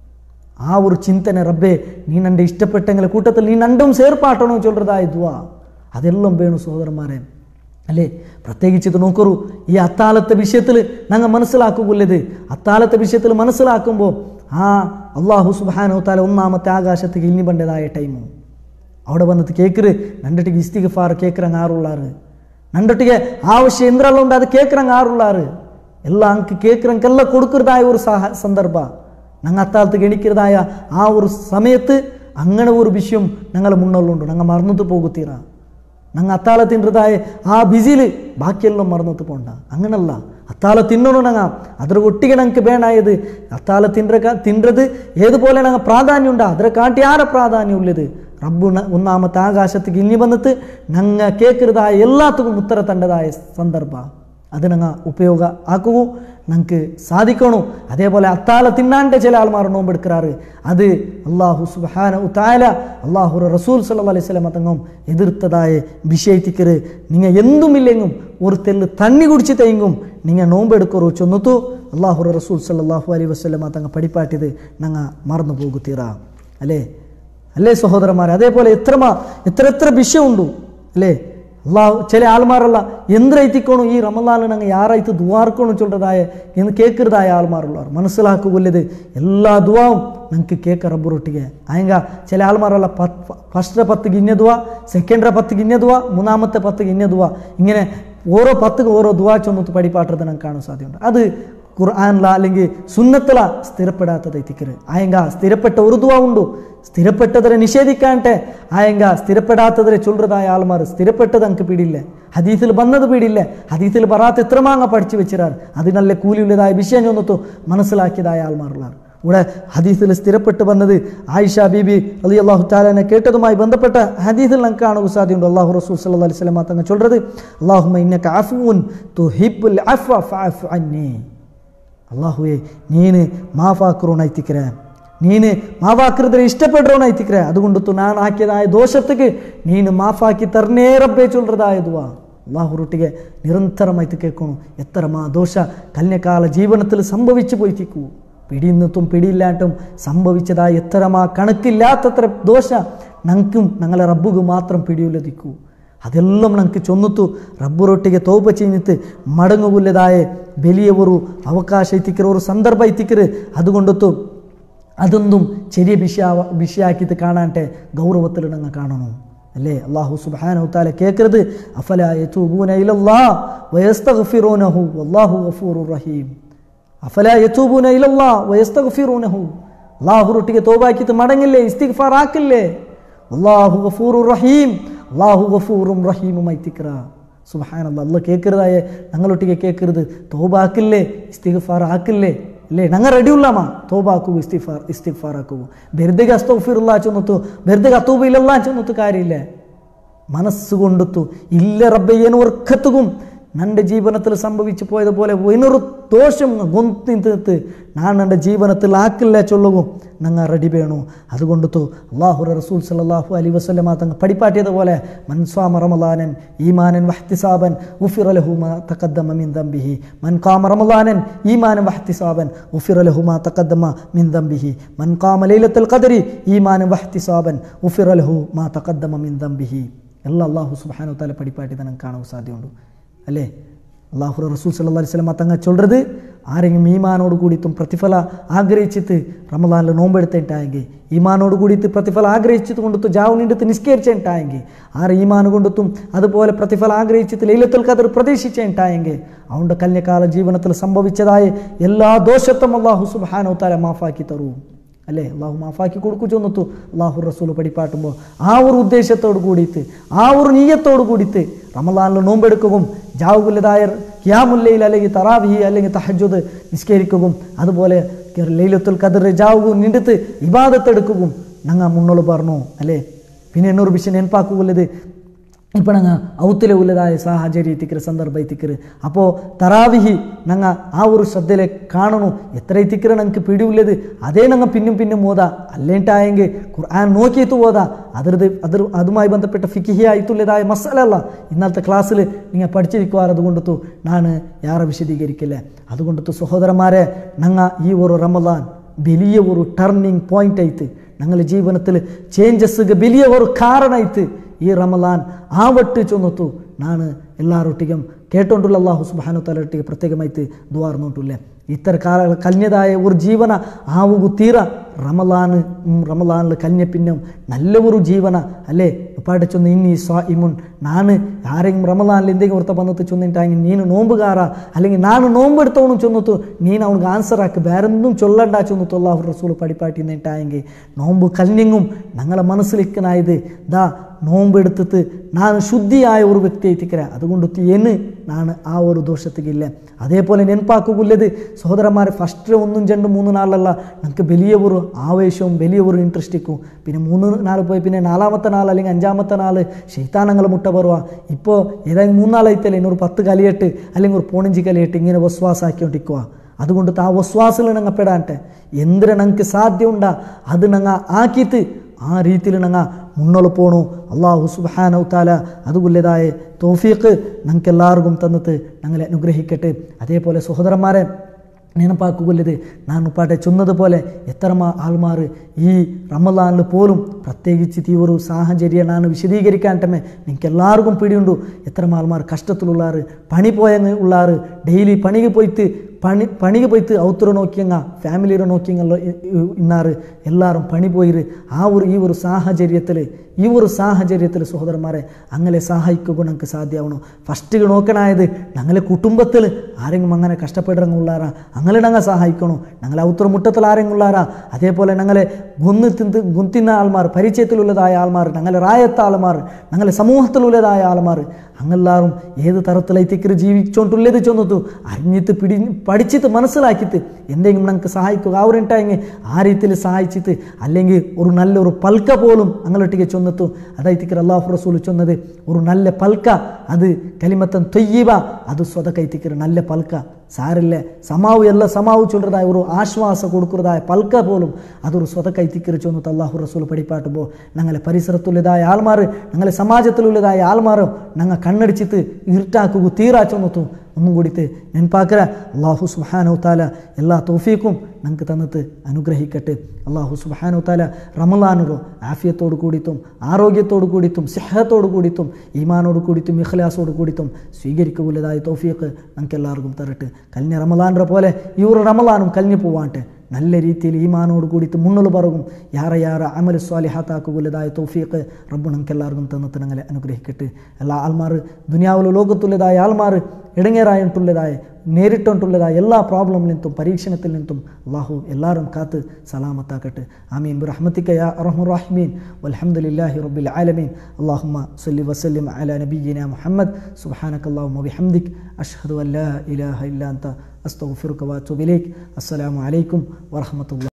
ആ ഒരു ചിന്തനെ റബ്ബേ നീ എൻ്റെ ഇഷ്ടപ്പെട്ടെങ്കിലെ കൂട്ടത്തിൽ നീ രണ്ടും ചേർപ്പാട്ടണോ ചൊല്ലതായ ദുആ അതെല്ലാം വേണം സഹോദരന്മാരെ അല്ലേ. പ്രത്യേകിച്ച് ഇത് നോക്കൂ, ഈ അത്താലത്തെ വിഷയത്തിൽ ഞങ്ങൾ മനസ്സിലാക്കുകയുള്ളത് അത്താലത്തെ വിഷയത്തിൽ മനസ്സിലാക്കുമ്പോൾ ആ അള്ളാഹു സുബ്ഹാനഹു വ തആല ഒന്നാമത്തെ ആകാശത്തേക്ക് ഇനി പണ്ടതായ ടൈമു അവിടെ വന്നിട്ട് കേൾക്കറ് നണ്ടിട്ടിക്ക് ഇസ്തിഗ്ഫാർ കേൾക്കറങ്ങ് ആറുള്ളാറ് നണ്ടിട്ടിಗೆ ആവശ്യം എന്തെല്ലാം ഉണ്ട് അത് കേൾക്കറങ്ങ് ആറുള്ളാറ് എല്ലാം അങ്ക് കേൾക്കറങ്ങെല്ലാം കൊടുക്കുന്നതായ ഒരു സന്ദർഭ ഞങ്ങൾ അത്താലത്തേക്ക് എണിക്കുന്നതായ ആ ഒരു സമയത്ത് അങ്ങനെ ഒരു വിഷയം ഞങ്ങൾ മുന്നുള്ളുണ്ട്. ഞങ്ങൾ മറന്നിട്ട് പോകുത്തീറ ഞങ്ങൾ അത്താല തിന്നതായ ആ ബിസിയിൽ ബാക്കിയെല്ലാം മറന്നിട്ട് പോണ്ട. അങ്ങനല്ല, അത്താല തിന്നണു ഞങ്ങൾ അದ್ರ ഒട്ടിಗೆ ഞങ്ങൾക്ക് വേണായത് അത്താല തിന്നത് ഏതുപോലെ ഞങ്ങൾ പ്രാധാന്യം ഉണ്ടാ അതിനെ കാട്ടി ആരെ പ്രാധാന്യം ഉള്ളത് റബ്ബു ഒന്നാമത്തെ ആകാശത്തേക്ക് ഇനി വന്നിട്ട് ഞങ്ങൾ കേൾക്കുന്നതായ എല്ലാത്തും ഉത്തര തണ്ടതായ സന്ദർഭ അത് ഞങ്ങൾ ഉപയോഗ ആക്കുക ഞങ്ങൾക്ക് സാധിക്കണു. അതേപോലെ അത്താല തിന്നാണ്ട് ചില ആൾമാർ നോമ്പെടുക്കാറ് അത് അള്ളാഹു സുബ്ഹാനഹു തആല അള്ളാഹു റസൂൽ സല്ലല്ലാഹു അലൈഹി വസല്ലം തങ്ങും എതിർത്തതായ വിഷയത്തിക്കറ് നിങ്ങൾ എന്തുമില്ലെങ്കും ഒരു തെല്ല് തണ്ണി കുടിച്ച് തെയ്യും നിങ്ങൾ നോമ്പെടുക്കറോ ചൊന്നത്തു അള്ളാഹു റസൂൽ സല്ലല്ലാഹു അലൈഹി വസല്ലം തങ്ങ പഠിപ്പാട്ടിയത് ഞങ്ങൾ മറന്നു പോകുത്തീറാ അല്ലേ അല്ലേ സഹോദരന്മാരെ. അതേപോലെ എത്ര വിഷയമുണ്ടു അല്ലേ. അള്ളാഹു ചില ആൾമാരല്ല എന്തിരൈത്തിക്കോണു ഈ റമളാനിൽ ഞങ്ങൾ യാറായിട്ട് ദുവാർക്കണു ചൊല്ലതായ എന്ന് കേൾക്കുന്നതായ ആൾമാരുള്ളവർ മനസ്സിലാക്കുകയുള്ളത് എല്ലാ ദുവാവും ഞങ്ങൾക്ക് കേൾക്ക റബ്ബറൊട്ടിಗೆ ആയെങ്ക ചില ആൾമാരല്ല ഫസ്റ്റ് 10 ഇന്ന ദുവാ സെക്കൻഡ് 10 ഇന്ന ദുവാ മൂന്നാമത്തെ 10 ഇന്ന ദുവാ ഇങ്ങനെ ഓരോ 10 ഓരോ ദുവാ ചൊന്നിട്ട് പഠിപ്പാട്ടത് ഞങ്ങൾക്ക് കാണാൻ സാധ്യതയുണ്ട്. അത് ഖുർആനില അല്ലെങ്കിൽ സുന്നത്തില സ്ഥിരപ്പെടാത്തതൈത്തിക്കര് ആയെങ്ക സ്ഥിരപ്പെട്ട ഒരു ദുവാ ഉണ്ടു സ്ഥിരപ്പെട്ടതിനെ നിഷേധിക്കാണ്ടെ ആയെങ്ക സ്ഥിരപ്പെടാത്തതിനെ ചൊല്ലതായ ആൾമാർ സ്ഥിരപ്പെട്ടത് എനിക്ക് പിടിയില്ല ഹദീസിൽ വന്നത് പിടിയില്ല ഹദീസിൽ പറയാത്ത എത്രമാങ്ങ പഠിച്ചു വെച്ചിരാറ് അതിനല്ലേ കൂലിയുള്ളതായ വിഷയം ചൊന്നത്തു മനസ്സിലാക്കിയതായ ആൾമാരുള്ളാർ. ഇവിടെ ഹദീസിൽ സ്ഥിരപ്പെട്ട് വന്നത് ആയിഷ ബീബി റളിയല്ലാഹു തആലനെ കേട്ടതുമായി ബന്ധപ്പെട്ട ഹദീസിൽ നമുക്ക് കാണുക സാധ്യതയുണ്ട്. അല്ലാഹു റസൂൽ സല്ലല്ലാഹു അലൈഹി വസല്ലം തങ്ങൾ ചൊല്ലുന്നത് അല്ലാഹുമ്മ ഇന്നക അഫ്വുൻ തുഹിബ്ബുൽ അഫ്വ ഫഅഫു അന്നി അല്ലാഹുവേ നീന് മാഫാക്കുറോണൈത്തിക്കര നീന് മാഫാക്കുന്നതിനെ ഇഷ്ടപ്പെടുറോണൈത്തിക്കര അതുകൊണ്ട് ഞാൻ ആക്കിയതായ ദോഷത്തേക്ക് നീന് മാഫാക്കി തരണേ റബ്ബേ ചൊല്ലതായ ദുആ അല്ലാഹുറൊട്ടിಗೆ നിരന്തരമായിട്ട് കേൾക്കണം. എത്ര ദോഷ കല്യകാല ജീവിതത്തിൽ സംഭവിച്ചു പോയിത്തിക്കൂ പിടിയുന്നതും പിടിയില്ലാട്ടും സംഭവിച്ചതായ എത്ര കണക്കില്ലാത്തത്ര ദോഷ ഞങ്ങൾക്കും ഞങ്ങളെ റബ്ബുക്ക് മാത്രം പിടിയുള്ളതിക്കൂ അതെല്ലാം ഞങ്ങൾക്ക് ചൊന്നിത്തു റബ്ബറൊട്ടിಗೆ തൗബ ചെയ്തിട്ട് മടങ്ങുള്ളതായ വലിയ ഒരു അവകാശ എത്തിക്കറ് ഒരു സന്ദർഭ എത്തിക്കറ് അതുകൊണ്ടത്തു അതൊന്നും ചെറിയ വിഷയാക്കിയിട്ട് കാണാട്ടെ ഗൗരവത്തിൽ ഞങ്ങൾ കാണണം അല്ലേ. അല്ലാഹു സുബ്ഹാനഹു തആല കേൾക്കുന്നത് അഫലാ യതൂബൂന ഇലല്ലാഹ് വയസ്തഗ്ഫിറൂനഹു വല്ലാഹു ഗഫൂറുർ റഹീം അഫലാ യതൂബൂന ഇലല്ലാഹ് വയസ്തഗ്ഫിറൂനഹു അല്ലാഹുറൊട്ടിಗೆ തൗബാക്കിയിട്ട് മടങ്ങില്ലേ ഇസ്തിഗ്ഫാർ ആക്കില്ലേ വല്ലാഹു ഗഫൂറുർ റഹീം അല്ലാഹു ഗഫൂറും റഹീമുമായി തിക്ര സുബ്ഹാനല്ലാഹ്. അല്ലാഹ് കേൾക്കുന്നതായ ഞങ്ങളൊട്ടിಗೆ കേൾക്കരുത് തൗബാക്കില്ലേ ഇസ്തിഗ്ഫാർ ആക്കില്ലേ അല്ലേ ഞങ്ങൾ റെഡിയുള്ളമാ തൗബാക്കുക ഇസ്തിഗ്ഫാർ ആക്കുക വെറുതെ അസ്തഗ്ഫിറുല്ലാഹ് ചൊന്നത്തു വെറുതെ അത്തൂബ ഇലല്ലാഹ് ചൊന്നത്തു കാര്യമില്ല മനസ്സുകൊണ്ടത്തു ഇല്ല റബ്ബേ ಏನು വർക്കത്തുകും ನನ್ನ ಜೀವನದಲ್ಲಿ ಸಂಭವಿಸಿ പോയതുപോലെ ಇನ್ನೊರು ದೋಷಂ ಗೊಂತಿಂತ ನಾನು ನನ್ನ ಜೀವನದಲ್ಲಿ ಹಾಕಿಲ್ಲ ಚೊಲ್ಲವು ನಂಗೆ ರೆಡಿ ಬೇಣು അതുകൊണ്ടു അല്ലാഹു റസൂൽ സല്ലല്ലാഹു അലൈഹി വസല്ലം തങ്ങൾ പഠിപ്പാട്ടിയത് പോലെ മൻ സ്വാമ റമളാനൻ ഈമാനൻ വഹ്തിസാബൻ ഗുഫിറ ലഹു മാ തഖദ്ദമ മിൻ ദംബിഹി മൻ ഖാമ റമളാനൻ ഈമാനൻ വഹ്തിസാബൻ ഗുഫിറ ലഹു മാ തഖദ്ദമ മിൻ ദംബിഹി മൻ ഖാമ ലൈലത്തുൽ ഖദ്രി ഈമാനൻ വഹ്തിസാബൻ ഗുഫിറ ലഹു മാ തഖദ്ദമ മിൻ ദംബിഹി എല്ലാം അല്ലാഹു സുബ്ഹാനഹു തആല പഠിപ്പാട്ടിയത് നമുക്ക് കാണാൻ സാധ്യതയുണ്ട് അല്ലേ. അല്ലാഹു റസൂൽ സല്ലല്ലാഹു അലൈഹി വസല്ലം തങ്ങൾ ചൊല്ലുന്നത് ആരെങ്കിലും ഈമാനോട് കൂടിയിട്ടും പ്രതിഫല ആഗ്രഹിച്ചിട്ട് റമളാനിൽ നോമ്പെടുത്തിട്ടായെങ്കിൽ ഈമാനോട് കൂടിയിട്ട് പ്രതിഫല ആഗ്രഹിച്ചിട്ട് കൊണ്ടു ജാവ് നീണ്ടിട്ട് നിസ്കരിച്ചിട്ടായെങ്കിൽ ആരെ ഈമാൻ കൊണ്ടെത്തും അതുപോലെ പ്രതിഫല ആഗ്രഹിച്ചിട്ട് ലൈലത്തുൽ ഖദ്ർ പ്രതീക്ഷിച്ചിട്ടായെങ്കിൽ അവൻ്റെ കല്യകാല ജീവിതത്തിൽ സംഭവിച്ചതായ എല്ലാ ദോഷത്തും അല്ലാഹു സുബ്ഹാനഹു തആല മാഫാക്കി തരും അല്ലേ. അല്ലാഹു മാഫാക്കി കൊടുക്കു ചൊന്നത്തു അല്ലാഹു റസൂൽ പഠിപ്പാട്ടുമ്പോൾ ആ ഒരു ഉദ്ദേശത്തോട് കൂടിയിട്ട് ആ ഒരു നീയത്തോട് കൂടിയിട്ട് റമളാനിൽ നോമ്പെടുക്കുകയും ജാവുള്ളതായ ഖിയാമുല്ലൈൽ അല്ലെങ്കിൽ തറാവിഹി അല്ലെങ്കിൽ തഹജ്ജുദ് നിസ്കരിക്കുകയും അതുപോലെ ലൈലത്തുൽ ഖദർ ജാവുകയും നിന്നിട്ട് ഇബാദത്ത് എടുക്കുകയും ഞങ്ങൾ മുന്നോട്ട് പറഞ്ഞു അല്ലേ. പിന്നെ എന്നൊരു വിഷയം നെനപ്പാക്കുള്ളത് ഇപ്പോൾ ഞങ്ങൾ ഔത്തിലെ ഉള്ളതായ സാഹചര്യത്തിക്കറ് സന്ദർഭ എത്തിക്കറ്. അപ്പോൾ തറാവിഹി ഞങ്ങൾ ആ ഒരു ശ്രദ്ധയിലെ കാണണു. എത്ര എത്തിക്കറ് ഞങ്ങൾക്ക് പിടിയുള്ളത് അതേ ഞങ്ങൾ പിന്നും ഓതാ. അല്ലേണ്ടായെങ്കിൽ ഖുർആൻ നോക്കിയിട്ട് ഓതാ. അതുമായി ബന്ധപ്പെട്ട ഫിഖിഹി ആയിട്ടുള്ളതായ മസാല അല്ല ഇന്നത്തെ ക്ലാസ്സിൽ നിങ്ങൾ പഠിച്ചിരിക്കുവാർ. അതുകൊണ്ടു ഞാൻ യാറെ വിശദീകരിക്കില്ല. അതുകൊണ്ടു സഹോദരന്മാരെ, ഞങ്ങൾ ഈ ഒരു റമദാൻ വലിയ ഒരു ടേണിംഗ് പോയിന്റ് ആയിട്ട് ഞങ്ങളുടെ ജീവിതത്തിൽ ചേഞ്ചസ് വലിയ ഒരു കാരണമായിട്ട് ഈ റമദാൻ ആവട്ട് ചൊന്നത്തു ನಾನು ಎಲ್ಲರೊಟ್ಟಿಗೆ ಕೇಟೊಂಡುಲ್ಲ ಅಲ್ಲಾಹು ಸುಬ್ಹಾನಹು ವ ತಆಲೊಟ್ಟಿಗೆ ಪ್ರತ್ಯೇಕಮಾಯಿತು ದುಆ ಮಾಡ್ನುಂಟುಲ್ಲೆ. ഇത്തരം കല്ഞ്ഞതായ ഒരു ജീവന ആവുകു തീര റമലാനിൽ കല്ഞ്ഞ പിന്നും നല്ല ഒരു ജീവന അല്ലേ. ഉപ്പാടെ ചൊന്ന് ഇനി സ്വാഇമുൻ, ನಾನು ആരെങ്കിലും റമലാനിൽ എന്തെങ്കിലും ഓർത്ത വന്നിട്ട് ചൊന്നിട്ടാങ്കിൽ നീನು നോമ്പുകാര അല്ലെങ്കിൽ ನಾನು നോമ്പെടുത്തവണു ചൊന്നിട്ടു നീನು അവനക്ക് ആൻസർ ആക്കി വേറൊന്നും ചൊല്ലണ്ട ചൊന്നിട്ടു അല്ലാഹു റസൂൽ പഠിപ്പാട്ടിന്നിട്ടായെങ്കിൽ നോമ്പ് കല്ഞ്ഞെങ്കും ഞങ്ങളെ മനസ്സിലേക്കനായത് ദാ നോമ്പെടുത്തിട്ട് ನಾನು ശുദ്ധിയായ ഒരു വ്യക്തി ആയിട്ടിക്കര. അതുകൊണ്ട് എന്ന് ನಾನು ആ ഒരു ദോഷത്തിക്കില്ല. അതേപോലെ നെനപ്പാക്കുള്ളത് സഹോദരന്മാരെ, ഫസ്റ്റ് 1, 2, 3 നാളല്ല നമുക്ക് വലിയ ഒരു ആവേശവും വലിയ ഒരു ഇൻട്രസ്റ്റിക്കും. പിന്നെ 3 നാൾ പോയി പിന്നെ 4ാമത്തെ നാൾ അല്ലെങ്കിൽ 5ാമത്തെ നാൾ ശൈത്താനങ്ങൾ മുട്ട പറയുക. ഇപ്പോൾ ഏതായാലും 3 നാളായിത്തല്ലേ ഇന്നൊരു 10 കലിയട്ട് അല്ലെങ്കിൽ ഒരു 15 കലിയട്ട് ഇങ്ങനെ വസ്വാസാക്കിക്കൊണ്ടിരിക്കുക. അതുകൊണ്ട് ആ വസ്വാസിൽ ഞങ്ങൾ പെടാട്ടെ എന്തിനാ ഞങ്ങൾക്ക് സാധ്യമുണ്ടാ അത് ഞങ്ങൾ ആക്കിയിട്ട് ആ രീതിയിൽ ഞങ്ങൾ മുന്നോട്ട് പോകണു. അല്ലാഹു സുബ്ഹാനഹു തആല അതുകൊല്ലതായ തൗഫീഖ് ഞങ്ങൾക്ക് എല്ലാവർക്കും തന്നിട്ട് ഞങ്ങളെ അനുഗ്രഹിക്കട്ടെ. അതേപോലെ സഹോദരന്മാരെ നെനപ്പാക്കുകൊല്ലത് ഞാൻ ഉപ്പാട്ടെ ചൊന്നതുപോലെ എത്ര ആൾമാർ ഈ റമദാനിൽ പോലും പ്രത്യേകിച്ച് ഈ ഒരു സാഹചര്യം ഞാൻ വിശദീകരിക്കാൻട്ടമേ നിങ്ങൾക്ക് എല്ലാവർക്കും പിടിയുണ്ടു. എത്ര ആൾമാർ കഷ്ടത്തിലുള്ളാറ്, പണി പോയ ഉള്ളാറ്, ഡെയിലി പണിക്ക് പോയിട്ട് ഔത്തറ നോക്കിയങ്ങ ഫാമിലിയുടെ നോക്കിയങ്ങ ഇന്നാറ് എല്ലാവരും പണി പോയിര് ഈ ഒരു സാഹചര്യത്തിൽ സഹോദരന്മാരെ അങ്ങനെ സഹായിക്കുക ഞങ്ങൾക്ക് സാധ്യമാവണം. ഫസ്റ്റ് നോക്കണായത് ഞങ്ങളെ കുടുംബത്തിൽ ആരെങ്കിലും അങ്ങനെ കഷ്ടപ്പെടുന്ന ഉള്ളാറാ അങ്ങനെ ഞങ്ങൾ സഹായിക്കണം. ഞങ്ങളെ ഔത്തറ മുട്ടത്തിൽ ആരെങ്കിലും ഉള്ളാറാ, അതേപോലെ ഞങ്ങളെ ഗുന്തിന്ന ആൾമാർ, പരിചയത്തിലുള്ളതായ ആൾമാർ, ഞങ്ങളെ റായത്ത ആൾമാർ, ഞങ്ങളെ സമൂഹത്തിലുള്ളതായ ആൾമാർ അങ്ങെല്ലാവരും ഏത് തരത്തിലേത്തിക്കറ് ജീവിച്ചോണ്ടുള്ളത് ചൊന്നത്തു അറിഞ്ഞിട്ട് പഠിച്ചിട്ട് മനസ്സിലാക്കിയിട്ട് എന്തെങ്കിലും ഞങ്ങൾക്ക് സഹായിക്കുക അവരുണ്ടായെങ്കിൽ ആ രീതിയിൽ സഹായിച്ചിട്ട് അല്ലെങ്കിൽ ഒരു നല്ലൊരു പൽക്ക പോലും ഞങ്ങളൊട്ടിಗೆ ചൊന്നത്തു അതായിത്തിക്കർ അല്ലാഹു റസൂൽ ചൊന്നത് ഒരു നല്ല പൽക്ക അത് കലിമത്തൻ തൊയ്യബ അത് സ്വതക്കൈത്തിക്കർ നല്ല പൽക്ക സാരില്ല സമാവ് ചൊല്ലതായ ഒരു ആശ്വാസം കൊടുക്കുന്നതായ പൽക്ക പോലും അതൊരു സ്വതക്കൈത്തിക്കർ ചൊന്നിട്ട് അല്ലാഹു റസൂൽ പഠിപ്പാട്ടുമ്പോൾ ഞങ്ങളെ പരിസരത്തുള്ളതായ ആൾമാർ ഞങ്ങളെ സമാജത്തിലുള്ളതായ ആൾമാരും ഞങ്ങൾ കണ്ണടിച്ചിട്ട് ഇരുട്ടാക്കുക തീരാ ചൊന്നിട്ടു ഒന്നും കൂടിയിട്ട് നെനപ്പാക്കര. അല്ലാഹു സുബ്ഹാനഹു തആല എല്ലാ തൗഫീഖും ഞങ്ങൾക്ക് തന്നിട്ട് അനുഗ്രഹിക്കട്ടെ. അല്ലാഹു സുബ്ഹാനഹു തആല റമളാനുകൾ ആഫിയത്തോട് കൂടിയിട്ടും ആരോഗ്യത്തോട് കൂടിയിട്ടും സിഹത്തോട് കൂടിയിട്ടും ഈമാനോട് കൂടിയിട്ടും ഇഖ്ലാസോട് കൂടിയിട്ടും സ്വീകരിക്കുകയുള്ളതായ തൗഫീഖ് ഞങ്ങൾക്ക് എല്ലാവർക്കും തരട്ടെ. കഴിഞ്ഞ റമളാനിനെ പോലെ ഈ ഒരു റമളാനും കഴിഞ്ഞു പോവാട്ടെ. നല്ല രീതിയിൽ ഈമാനോട് കൂടിയിട്ട് മുന്നോട്ട് പറകും യാറെ അമൽ സ്വാലിഹാത്താക്കുകയുള്ളതായ തൗഫീഖ് റബ്ബ് ഞങ്ങൾക്ക് എല്ലാവർക്കും തന്നിട്ട് ഞങ്ങളെ അനുഗ്രഹിക്കട്ടെ. എല്ലാ ആൾമാർ ദുനിയാവിലെ ലോകത്തുള്ളതായ ആൾമാർ ഇടങ്ങേറായിട്ടുള്ളതായ നേരിട്ടുള്ളതായ എല്ലാ പ്രോബ്ലമിൽ നിന്നും പരീക്ഷണത്തിൽ നിന്നും അല്ലാഹു എല്ലാവരും കാത്ത് സലാമത്താക്കട്ടെ. ആമീൻ ബിറഹ്മതിക യാ അർഹമർ റഹീമീൻ വൽഹംദുലില്ലാഹി റബ്ബിൽ ആലമീൻ. അല്ലാഹുമ്മ സ്വല്ലി വസല്ലിം അലാ നബിയ്യിനാ മുഹമ്മദ് സുബ്ഹാനകല്ലാഹുമ്മ വബിഹംദിക അഷ്ഹദു അൻ ലാ ഇലാഹ ഇല്ലാ അൻത അസ്തഗ്ഫിറുക വഅതൂബു ഇലൈക്. അസ്സലാമു അലൈക്കും വറഹ്മത്തുള്ളാഹി.